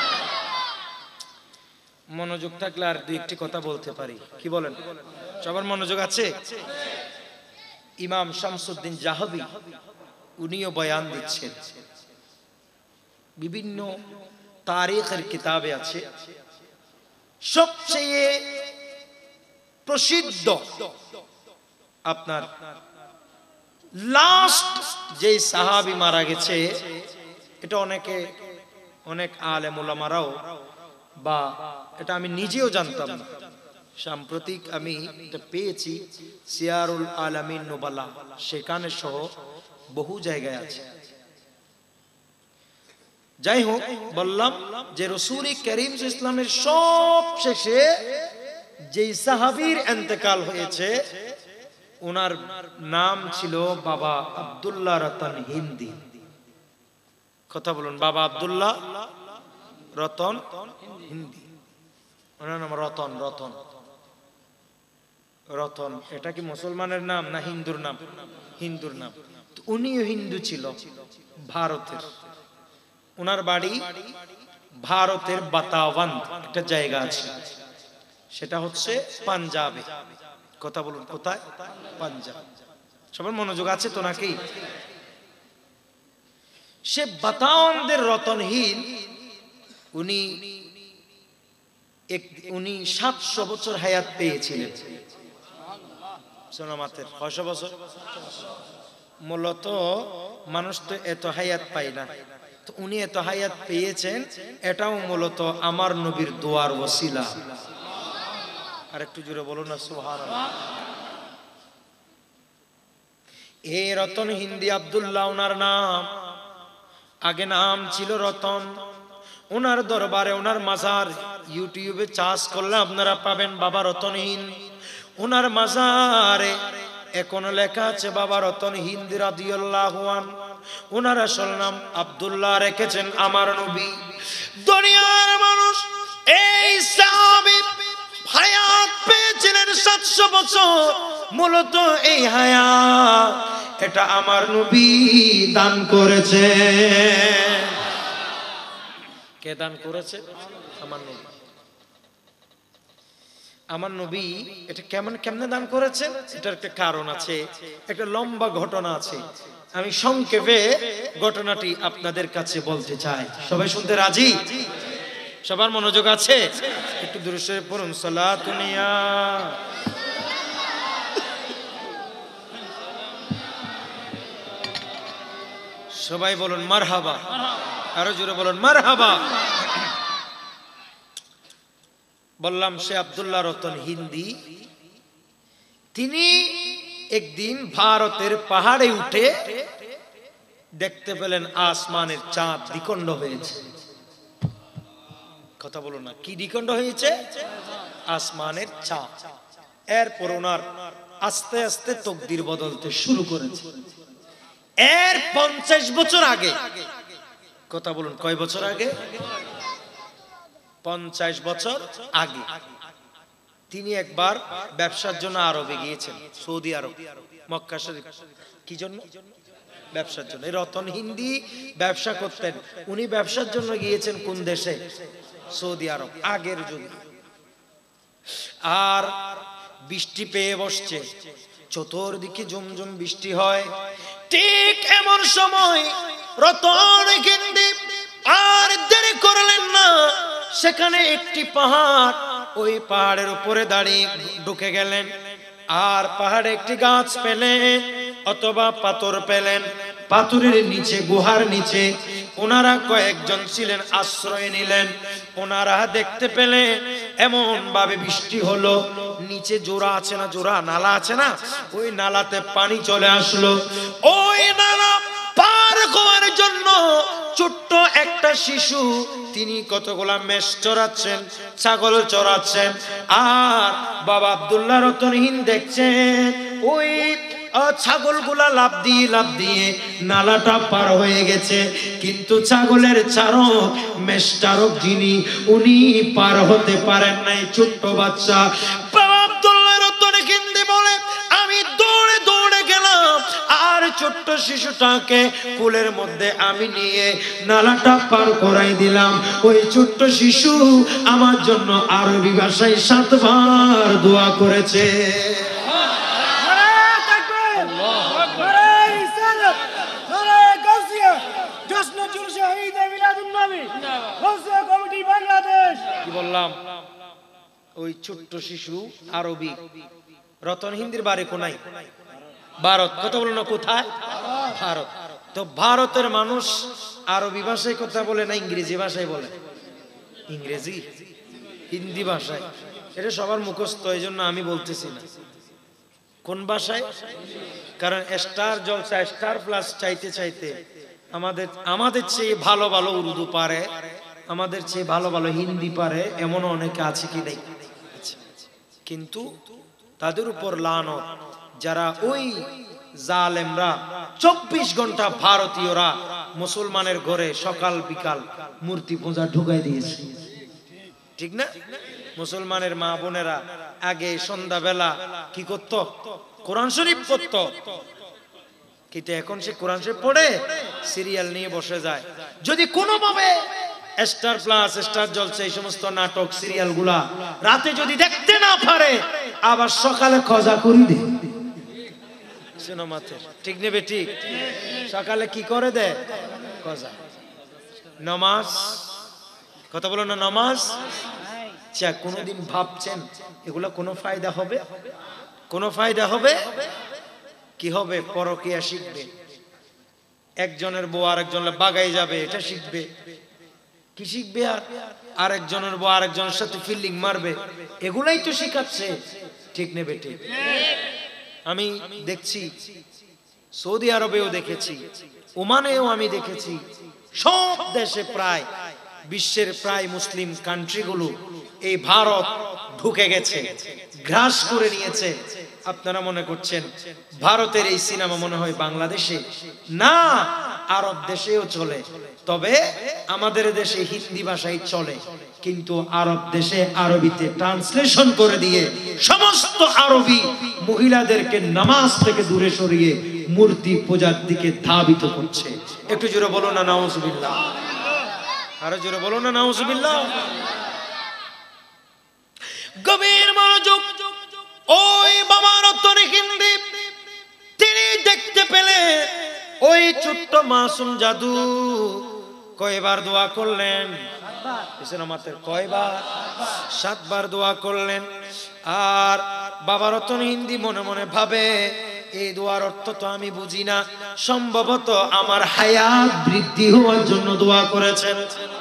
মনোযোগ থাকলে আর দুই একটি কথা বলতে পারি, কি বলেন? সবার মনোযোগ আছে? ইমাম শামসুদ্দিন জাহাবি উনিও বয়ান দিচ্ছেন, বিভিন্ন তারিখের কিতাবে আছে, সবচেয়ে প্রসিদ্ধ আপনার লাস্ট যে সাহাবী মারা গেছে, এটা অনেকে অনেক আলেম ওলামারাও, বা এটা আমি নিজেও জানতাম না, সাম্প্রতিক আমি এটা পেয়েছি সিয়ারুল আলামিন নুবালা, সেখানে সহ বহু জায়গায় আছে। যাই হোক, বললাম যে রাসূল করিম সাল্লাল্লাহু আলাইহি ওয়াসাল্লামের সব শেষে যেই সাহাবীর ইন্তেকাল হয়েছে, ওনার নাম ছিল বাবা আব্দুল্লাহ রতন হিন্দি। কথা বলুন, বাবা আব্দুল্লাহ রতন হিন্দি। ওনার নাম রতন। রতন রতন এটা কি মুসলমানের নাম না হিন্দুর নাম? হিন্দুর নাম। উনিও হিন্দু ছিল, ভারতের। ওনার বাড়ি ভারতের বাতাওয়ান একটা জায়গা আছে, সেটা হচ্ছে পাঞ্জাবে। কথা বলুন কোথায়? পাঞ্জাব। সবার মনোযোগ আছে তো নাকি? সে বাতাওয়ানদের রতনহীন, উনি এক উনি সাতশো বছর হায়াত পেয়েছিলেন। সোনামাতের কয়শো বছর? মূলত মানুষ তো এত হায়াত পায় না, তো উনি এত হায়াত পেয়েছেন, এটাও মূলত আমার নবীর দোয়ার ওসিলা। আর একটু জোরে বলুন না সুবহানাল্লাহ। এই রতন হিন্দি আব্দুল্লাহ ওনার নাম, আগে নাম ছিল রতন। ওনার দরবারে, ওনার মাজার ইউটিউবে চার্জ করলে আপনারা পাবেন বাবা রতন হিন্দ। ওনার মাজারে এখনো লেখা আছে বাবা রতন হিন্দ রাদিয়াল্লাহু আনহু। ওনার আসল নাম আব্দুল্লাহ রেখেছেন আমার নবী। দুনিয়ার মানুষ এই সাহাবী হায়াত পেয়েছিলেন সাতশো বছর, মূলত এই হায়াত এটা আমার নবী দান করেছে। কে দান করেছে? আমার নবী। আমার নবী এটা কেমন কেমনে দান করেছেন, এটার একটা কারণ আছে, একটা লম্বা ঘটনা আছে। আমি সংক্ষেপে ঘটনাটি আপনাদের কাছে বলতে চাই। সবাই শুনতে রাজি? সবার মনোযোগ আছে? একটু দূরে পড়ুন সালাতুন ইয়া। সবাই বলুন মারহাবা। আরো জোরে বলুন মারহাবা। বললাম সে আব্দুল্লাহ রতন হিন্দি, তিনি একদিন ভারতের পাহাড়ে উঠে দেখতে পেলেন আসমানের চাঁদ দ্বিখণ্ড হয়েছে। কথা বলো না, কি দ্বিখণ্ড হয়েছে? আসমানের চাঁদ। এরপর ওনার আস্তে আস্তে তকদির বদলতে শুরু করেছে। এর পঞ্চাশ বছর আগে, কথা বলুন কয় বছর আগে? পঞ্চাশ বছর আগে তিনি একবার ব্যবসার জন্য আরবে গিয়েছেন, সৌদি আরব, মক্কা শরীফ। কি জন্য? ব্যবসার জন্য। এই রতন হিন্দি ব্যবসা করতেন। উনি ব্যবসার জন্য গিয়েছেন কোন দেশে? সৌদি আরব, আগের যুগে। আর বৃষ্টি পেয়ে বসছে, চতুর্দিকে ঝুমঝুম বৃষ্টি হয়। ঠিক এমন সময় রতন হিন্দি আর দেরি করলেন না, সেখানে একটি পাহাড়, ওই পাহাড়ের উপরে দাঁড়িয়ে ঢুকে গেলেন। আর পাহাড়ে একটি গাছ পেলেন অথবা পাথর পেলেন। পাথরের নিচে, গুহার নিচে ওনারা কয়েকজন ছিলেন, আশ্রয় নিলেন। ওনারা দেখতে পেলে এমন ভাবে বৃষ্টি হলো, নিচে জোড়া আছে না, জোড়া নালা আছে না, ওই নালাতে পানি চলে আসলো। ওই নালা পার করার জন্য ছোট্ট একটা শিশু, তিনি কতগুলা মেষ চড়াচ্ছেন, ছাগল চড়াচ্ছেন, আর বাবা আব্দুল্লাহ রতনহীন দেখছেন ওই ছাগলগুলা লাফ দিয়ে লাফ দিয়ে নালাটা পার হয়ে গেছে, কিন্তু ছাগলের চারক, মেষ চারক যিনি, উনি পার হতে পারেন নাই। ছোট্ট বাচ্চা বাবা আব্দুল্লাহ রতনহীন বলে, আমি দৌড়ে দৌড়ে গেলাম আর ছোট্ট শিশুটাকে কোলের মধ্যে আমি নিয়ে নালাটা পার করাই দিলাম। ওই ছোট্ট শিশু আমার জন্য আরবি ভাষায় সাতবার দোয়া করেছে। কি বললাম? ওই ছোট্ট শিশু আরবি, রতনহিন্দির বাড়ি কোনায় ভারত, কথা বলো না কোথায়? ভারত। তো ভারতের মানুষ আরবি ভাষায় কথা বলে না ইংরেজি ভাষায় বলে? ইংরেজি, হিন্দি ভাষায়। এটা সবার মুখস্থ, এই জন্য আমি বলতেছি না কোন ভাষায়, কারণ স্টার জলসা, স্টার প্লাস চাইতে চাইতে আমাদের আমাদের চেয়ে ভালো ভালো উর্দু পারে, আমাদের চেয়ে ভালো ভালো হিন্দি পারে, এমন অনেকে আছে কি নেই? কিন্তু তাদের উপর লানত, যারা ওই জালেমরা চব্বিশ ঘন্টা ভারতীয়রা মুসলমানের ঘরে সকাল বিকাল মূর্তি পূজা ঢুকাই দিয়েছে, ঠিক না? মুসলমানের মা বোনেরা আগে সন্ধ্যাবেলা কি করত? কোরআন শরীফ পড়ত, কিন্তু এখন সে কোরআন শরীফ পড়ে সিরিয়াল নিয়ে বসে যায়। যদি কোনোভাবে স্টার প্লাস, স্টার জলসা, এই সমস্ত নাটক সিরিয়াল গুলা রাতে যদি দেখতে না পারে, আবার সকালে খজা করে দেয় সিনেমাতে, ঠিক নেবে? ঠিক। সকালে কি করে দেয়? খজা। নামাজ, কথা বলো না, নামাজ। আচ্ছা, কোনোদিন ভাবছেন এগুলা কোনো ফায়দা হবে? কোনো ফায়দা হবে? কি হবে? পরকীয়া শিখবে, একজনের বউ আরেকজনের বাগাই যাবে, এটা শিখবে। কি শিখবে? আর আরেকজনের বউ আরেকজনের সাথে ফিল্ডিং মারবে, এগুলাই তো শিখাচ্ছে, ঠিক নেবে? ঠিক। আমি দেখছি, সৌদি আরবেও দেখেছি, ওমানেও আমি দেখেছি, সব দেশে প্রায় বিশ্বের প্রায় মুসলিম কান্ট্রিগুলো এই ভারত ঢুকে গেছে, গ্রাস করে নিয়েছে। আপনারা মনে করছেন ভারতের এই সিনেমা মনে হয় বাংলাদেশে? না, আরব দেশেও চলে, তবে আমাদের দেশে হিন্দি ভাষায় চলে, কিন্তু আরব দেশে আরবিতে ট্রান্সলেশন করে দিয়ে সমস্ত আরবি মহিলাদেরকে নামাজ থেকে দূরে সরিয়ে মূর্তি পূজার দিকে ধাবিত করছে। একটু জোরে বলো না নাউজুবিল্লাহ, আরো জোরে বলো না নাউজুবিল্লাহ। গভীর মনোযোগ। ওই বাবা রতনহীন তিনি দেখতে পেলে ওই ছোট্ট মাসুম জাদু কয়বার দোয়া করলেন? কয়বার? সাতবার দোয়া করলেন। আর বাবা রতনহীন মনে মনে ভাবে, এই দোয়ার অর্থ তো আমি বুঝি না, সম্ভবত আমার হায়াত বৃদ্ধি হওয়ার জন্য দোয়া করেছেন।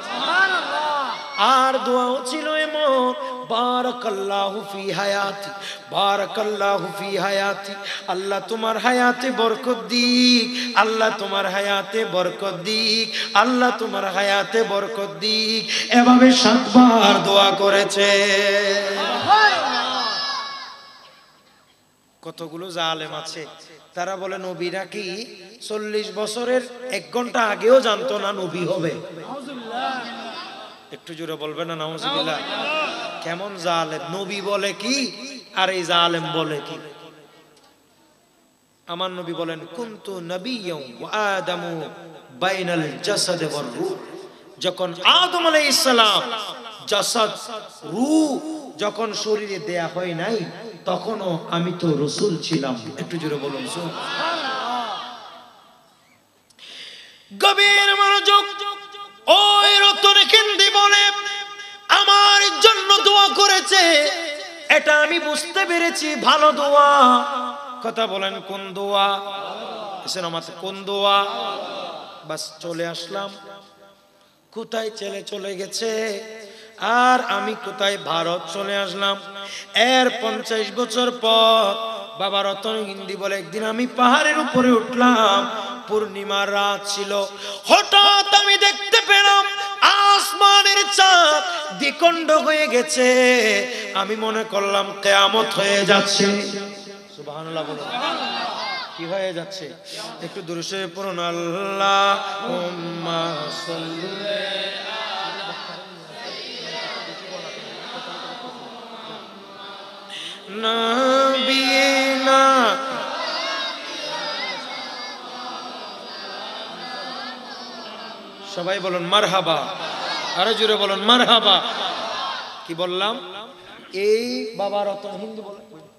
আর দোয়াও ছিল এমন, বারাকাল্লাহু ফি হায়াতি, বারাকাল্লাহু ফি হায়াতি, আল্লাহ তোমার হায়াতে বরকত দিক, আল্লাহ তোমার হায়াতে বরকত দিক, আল্লাহ তোমার হায়াতে বরকত দিক, এভাবে সাতবার দোয়া করেছে। কতগুলো জালেম আছে, তারা বলে নবী নাকি চল্লিশ বছরের এক ঘন্টা আগেও জানতো না নবী হবে। একটু জোরে বলবে না নাউজুবিল্লাহ। কেমন জালেম! নবী বলে কি আর এই জালেম বলে কি? আমার নবী বলেন, কুনতু নাবিয়্যান ওয়া আদামু বাইনাল জাসাদ ওয়ার রূহ। যখন আদম আলাইহিস সালাম জাসাদ, রূহ যখন শরীরে দেয়া হয় নাই, তখনও আমি তো রাসূল ছিলাম। একটু জোরে বলুন সুবহানাল্লাহ। গভীর মনোযোগ। ওই রতনহীন বলে, আমার জন্য দোয়া করেছে, এটা আমি বুঝতে পেরেছি ভালো দোয়া। কথা বলেন কোন দোয়া? এসেন আমার কোন দোয়া। বাস চলে আসলাম। কোথায় ছেলে চলে গেছে আর আমি কোথায় ভারত চলে আসলাম। এর পঞ্চাশ বছর পর বাবা রতন হিন্দি বলে, একদিন আমি পাহাড়ের উপরে উঠলাম, পূর্ণিমার রাত ছিল, হঠাৎ আমি দেখতে পেলাম আসমানের চাঁদ দ্বিখণ্ড হয়ে গেছে। আমি মনে করলাম কিয়ামত হয়ে যাচ্ছে। সুবহানাল্লাহ বলুন, কি হয়ে যাচ্ছে? একটু দুরূদে পড়ুন, আল্লাহুম্মা সাল্লি নবিয়িনা। সবাই বলুন মারহাবা, আরো জোরে বলুন মারহাবা। কি বললাম? এই বাবা রতন হিন্দি বলে,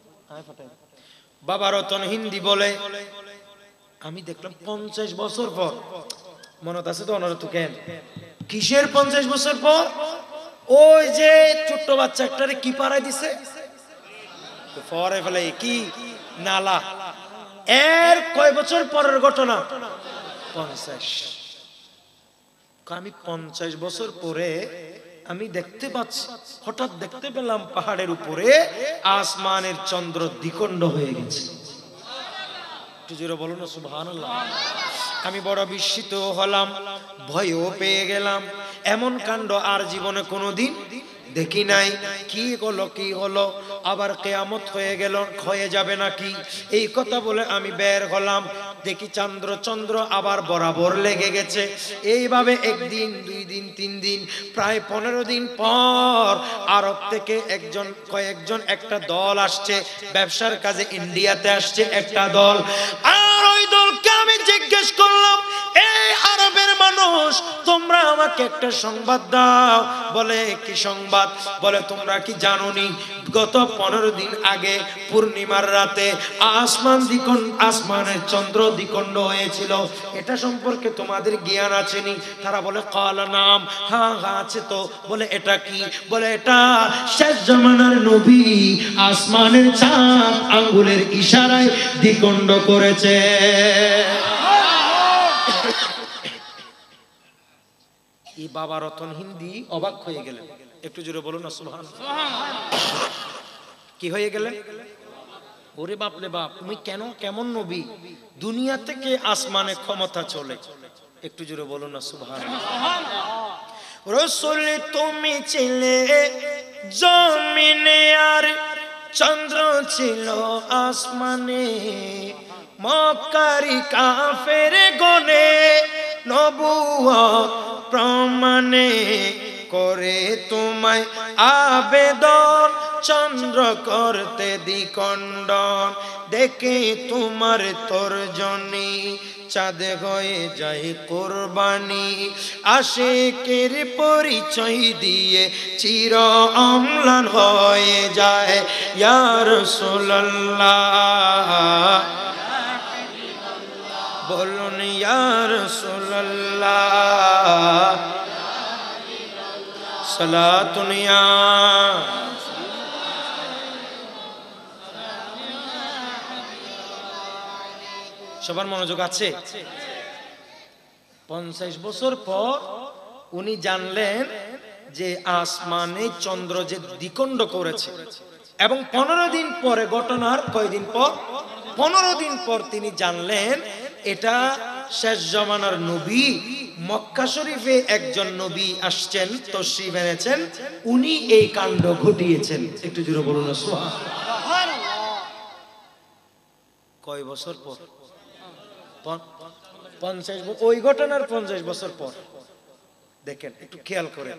বাবা রতন হিন্দি বলে আমি দেখলাম পঞ্চাশ বছর পর, মনে আছে তো ওনারা তো কেন কিসের পঞ্চাশ বছর পর? ওই যে ছোট্ট বাচ্চা একটারে কি পাড়াই দিছে পরে ফেলে কি নালা, এর কয় বছর পরের ঘটনা? পঞ্চাশ। আমি পঞ্চাশ বছর পরে আমি দেখতে পাচ্ছি, হঠাৎ দেখতে পেলাম পাহাড়ের উপরে আসমানের চন্দ্র দ্বিখণ্ড হয়ে গেছে। একটু জোরে বলো না সুবহানাল্লাহ। আমি বড় বিস্মিত হলাম, ভয়ও পেয়ে গেলাম। এমন কাণ্ড আর জীবনে কোনোদিন দেখি নাই। কি হলো কি হলো, আবার কিয়ামত হয়ে গেল, হয়ে যাবে নাকি? এই কথা বলে আমি বের হলাম, দেখি চন্দ্র চন্দ্র আবার বরাবর লেগে গেছে। এইভাবে একদিন, দুই দিন, তিন দিন, প্রায় পনেরো দিন পর আরব থেকে একজন কয়েকজন একটা দল আসছে, ব্যবসার কাজে ইন্ডিয়াতে আসছে একটা দল। আর ওই দলকে আমি জিজ্ঞেস করলাম, এই আরবের মানুষ, তোমরা আমাকে একটা সংবাদ দাও। বলে কি সংবাদ? বলে তোমরা কি জানোনি গত পনেরো দিন আগে পূর্ণিমার রাতে আসমান দ্বিখণ্ড, আসমানের চন্দ্র দ্বিখণ্ড হয়েছিল, এটা সম্পর্কে তোমাদের জ্ঞান আছে নি? তারা বলে কালা নাম, হ্যাঁ হ্যাঁ আছে তো। বলে এটা কি? বলে এটা শেষ জামানার নবী আসমানের চাঁদ আঙ্গুলের ইশারায় দ্বিখণ্ড করেছে। এই বাবা রতন হিন্দি অবাক হয়ে গেলেন। একটু জোরে বলুন না সুবহানাল্লাহ। কি হয়ে গেলেন? ওরে বাপ রে বাপ, তুমি কেন, কেমন নবী, দুনিয়া থেকে আসমানে ক্ষমতা চলে। একটু জোরে বলুন না সুবহানাল্লাহ। রাসূল তুমি ছিলে জমিনে আর চন্দ্র ছিল আসমানে, মক্কারি কাফের গনে নবুয়ত প্রমাণে করে তোমায় আবেদন, চন্দ্র করতে দ্বিখণ্ডন, দেখে তোমার তর্জনী চাঁদ হয়ে যায় কোরবানি, আশিকের পরিচয় দিয়ে চির অম্লান হয়ে যায় ইয়া রাসূলুল্লাহ। বলুন ইয়া রাসূলুল্লাহ, সালাতুন ইয়া। সবার মনোযোগ আছে? পঞ্চাশ বছর পর উনি জানলেন যে আসমানে চন্দ্র যে দ্বিখণ্ড করেছে, এবং পনেরো দিন পরে, ঘটনার কয়দিন পর, পনেরো দিন পর তিনি জানলেন এটা শেষ জামানার নবী, মক্কা শরীফে একজন নবী আসছেন, তশরিফ এনেছেন, উনি এই কাণ্ড ঘটিয়েছেন। একটু জোরে বলুন না সুবহানাল্লাহ। কয় বছর পর? পঞ্চাশ। ওই ঘটনার পঞ্চাশ বছর পর। দেখেন একটু খেয়াল করেন,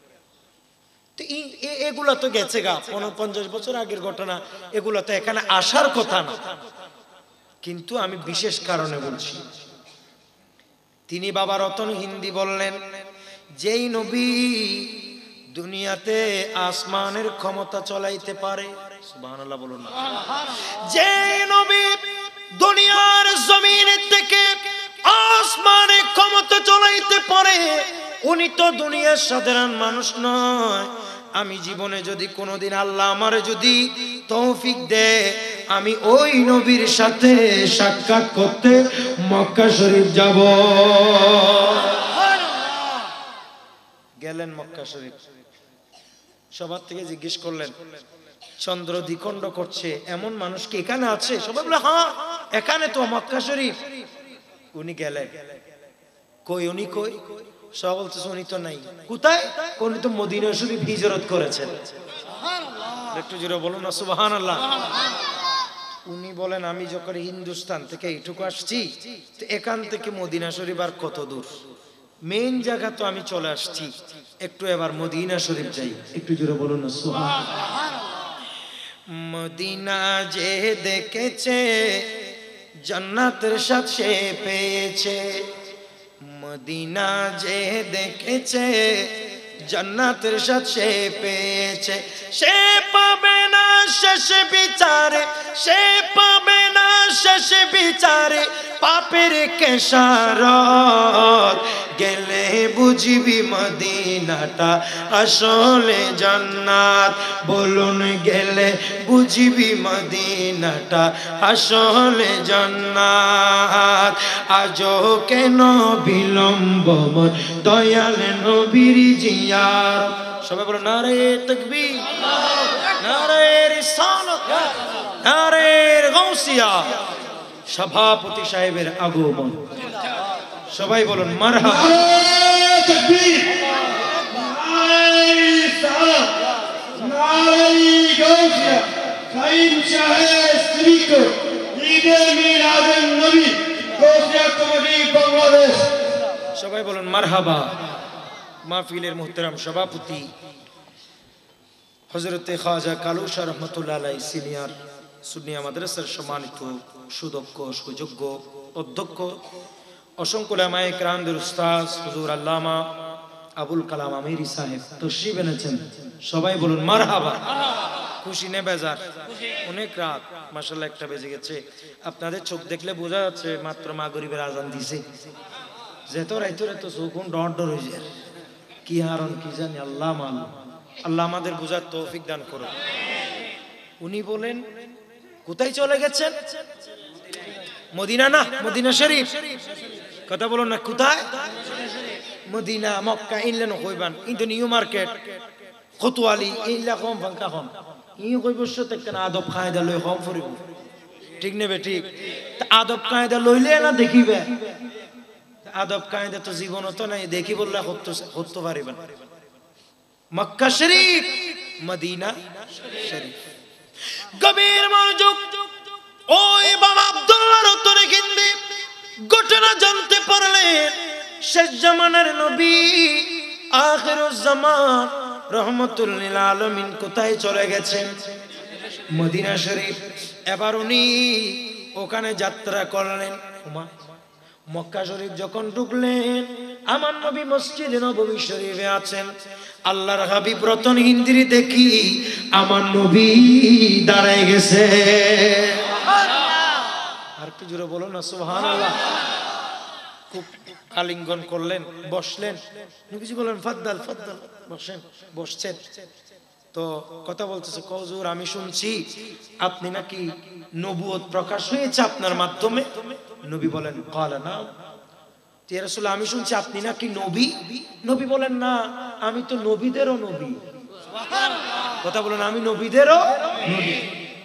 এগুলা তো গেছে গা, পঞ্চাশ বছর আগের ঘটনা, এগুলা তো এখানে আসার কথা না। কিন্তু আমি বিশেষ কারণে বলছি। তিনি বাবা রতন হিন্দি বললেন, যেই নবী দুনিয়াতে আসমানের ক্ষমতা চলাইতে পারে, সুবহানাল্লাহ বলুন না, যেই নবী দুনিয়ার জমিনের থেকে আসমানে ক্ষমতা চলাইতে পারে, উনি তো দুনিয়ার সাধারণ মানুষ নয়। আমি জীবনে যদি কোনোদিন আল্লাহ আমারে যদি তৌফিক দেয়, আমি ওই নবীর সাথে সাক্ষাৎ করতে মক্কা শরীফ যাব। গেলেন মক্কা শরীফ, সবার থেকে জিজ্ঞেস করলেন চন্দ্র দ্বিখণ্ড করছে এমন মানুষ কি এখানে আছে? সবাই বলে হ্যাঁ এখানে তো মক্কা শরীফ। উনি গেলেন, কই উনি কই? সব বলতেছে উনি তো নাই। কোথায়? উনি তো মদিনা শরীফ হিজরত করেছেন। একটু জোরে বলুন না সুবহানাল্লাহ। উনি বলেন আমি যখন হিন্দুস্তান থেকে এইটুকু আসছি, তো এখান থেকে মদিনা শরীফ আর কত দূর? মেইন জায়গা তো আমি চলে আসছি, একটু এবার মদিনা শরীফ যাই। একটু জোরে বলুন না সুবহানাল্লাহ। মদিনা যে দেখেছে জান্নাতের স্বাদ সে পেয়েছে, মদিনা যে দেখেছে জান্নাতের স্বাদ সে পেয়েছে, সে পাবে না শেষ বিচারে, সে পাবে না শেষ বিচারে পাপের কেশারত, গেলে বুঝবি মদিনাটা আসলে জান্নাত। বলুন গেলে বুঝবি মদিনাটা আসলে জান্নাত। আজও কেন বিলম্ব মোর দয়াল নবীর জিয়ারত। সবাই বলো নারে তাকবীর, নারে রিসালাত, নারে গাউসিয়া। সভাপতি সাহেবের আগমন, সবাই বলুন মারহাবা। নারে তাকবীর, নারে রিসালাত, নারে গাউসিয়া। শাহীন শাহের স্ত্রীকে ঈদে মিলাদুন নবী গাউসিয়া কমিটি বাংলাদেশ। সবাই বলুন মারহাবা। মাহফিলের মুহতারাম সভাপতি হযরতে খাজা কালুশা রহমাতুল্লাহ আলাইহি সিনিয়র সুন্নিয়া মাদ্রাসার সম্মানিত সুদক্ষ সুযোগ্য অধ্যক্ষ, অসংখ্য উলামায়ে কেরামদের উস্তাদ হুজুর আল্লামা আবুল কালাম আমিরি সাহেব তশরিফ এনেছেন। সবাই বলুন মারহাবা। খুশি নে বেজার? অনেক রাত মাশাআল্লাহ একটা বেজে গেছে। আপনাদের চোখ দেখলে বোঝা যাচ্ছে মাত্র মাগরিবের আজান দিছে। যেত রাইতরে তো চোখ ডর ডর হয়ে যায়, কি হারণ কি জানি আল্লাহ মালুম। আল্লাহ আমাদের বোঝার তৌফিক দান করুন। উনি বলেন কোথায় চলে গেছেন? মদিনা না, মদিনা শরীফ। কথা বলুন না কোথায়? মদিনা মক্কা ইনলেন কইবান কিন্তু নিউ মার্কেট কোতোয়ালি ইল্লা কম ফাঙ্কা কম ই কই বসে তেন আদব কায়দা লই কম ফরিব। ঠিক নেবে ঠিক? আদব কায়দা লইলে না দেখিবে, আদব কায়দা তো জীবন তো নাই, দেখি বললে হতে পারিবেন। Mecca Sharif, Medina Sharif. গভীর মনোযোগ। ওই বাবা আব্দুল্লাহ রতনে কিন্দি ঘটনা জানতে পারলেন শেষ জামানার নবী আখিরুজ জামান রহমাতুল লিল আলামিন কোথায় চলে গেছেন? Medina Sharif. এবার উনি ওখানে যাত্রা করলেন। মক্কা শরীফ যখন ঢুকলেন, আমার নবী মসজিদে নববী শরীফে আছেন। আল্লাহর হাবিব রতন হিন্দিরি দেখি আমার নবী দাঁড়ায় গেছে। আর একটু জোরে বলো না সুবহানাল্লাহ। খুব আলিঙ্গন করলেন, বসলেন। নবীজি বলেন ফাদ্দাল ফাদ্দাল, বসেন। বসছেন তো কথা বলতেছে, হুজুর আমি শুনছি আপনি নাকি নবুয়ত প্রকাশ হয়েছে আপনার মাধ্যমে। নবী বলেন ক্বালা না ইয়া রাসূলুল্লাহ, আমি শুনছি আপনি নাকি নবী। নবী বলেন না, আমি তো নবীদেরও নবী। সুবহানাল্লাহ। কথা বলেন আমি নবীদেরও নবী।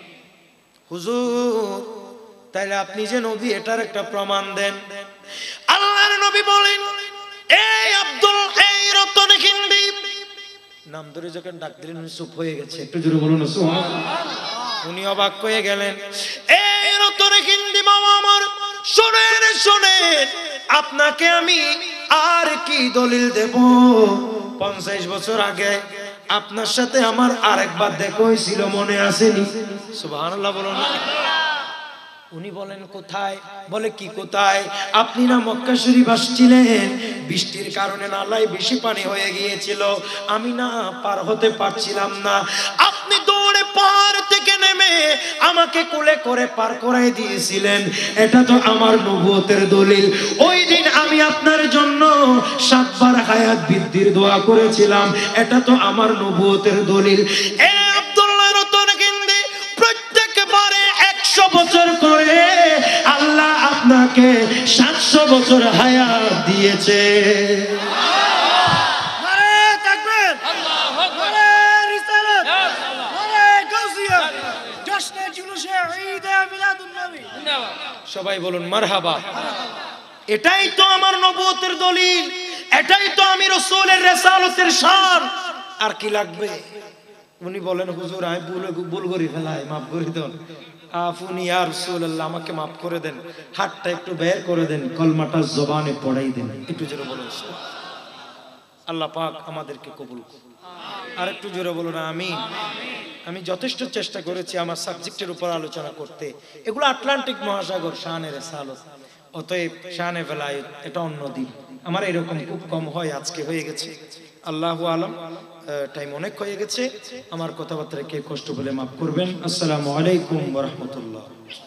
হুজুর তাইলে আপনি যে নবী এটার একটা প্রমাণ দেন। আল্লাহর নবী বলেন এই আব্দুল এই রতন হিন্দি নাম ধরে যখন ডাক দিলেন চুপ হয়ে গেছে। একটু জোরে বলুন না সুবহানাল্লাহ। উনি অবাক হয়ে গেলেন। এই রতন হিন্দি মামা আমার, শুনেন শুনেন, আপনাকে আমি আর কি দলিল দেব? পঞ্চাশ বছর আগে আপনার সাথে আমার আরেকবার দেখা হয়েছিল, মনে আসেনি? সুবহানাল্লাহ বলুন। উনি বলেন কোথায়? বলে কি কোথায়? আপনি না মক্কা শরীফ আসছিলেন, বৃষ্টির কারণে নালায় বেশি পানি হয়ে গিয়েছিল, আমি না পার হতে পারছিলাম না, আপনি দৌড়ে পাহাড় থেকে নেমে আমাকে কোলে করে পার করাই দিয়েছিলেন। এটা তো আমার নবুয়তের দলিল। ওই দিন আমি আপনার জন্য সাতবার হায়াত বৃদ্ধির দোয়া করেছিলাম, এটা তো আমার নবুয়তের দলিল। এ আব্দুল্লাহ রতন হিন্দি প্রত্যেকবারে এক আমাকে সাতশো বছর হায়াত দিয়েছে। সবাই বলুন মারহাবা। এটাই তো আমার নবুয়তের দলিল, এটাই তো আমি রাসূলের রিসালাতের শান। আর কি লাগবে? উনি বলেন হুজুর আমি ভুল ভুল করে ফেলাই, মাফ করে দেন। আফুনি ইয়া রাসূলুল্লাহ, আমাকে মাফ করে দেন, হাতটা একটু বের করে দেন, কলমাটা জবানে পড়াই দেন। একটু জোরে বলুন আল্লাহ পাক আমাদেরকে কবুল করুন। আর একটু জোরে বলুন আমিন। আমি যথেষ্ট চেষ্টা করেছি আমার সাবজেক্টের উপর আলোচনা করতে। এগুলো আটলান্টিক মহাসাগর, শানে রিসালাত, অতএব শানে ভেলায়েত এটা অন্য দিন। আমার এরকম খুব কম হয়, আজকে হয়ে গেছে, আল্লাহু আলম। টাইম অনেক হয়ে গেছে, আমার কথাবার্তায় কে কষ্ট বলে মাফ করবেন। আসসালামু আলাইকুম ওয়া রাহমাতুল্লাহ।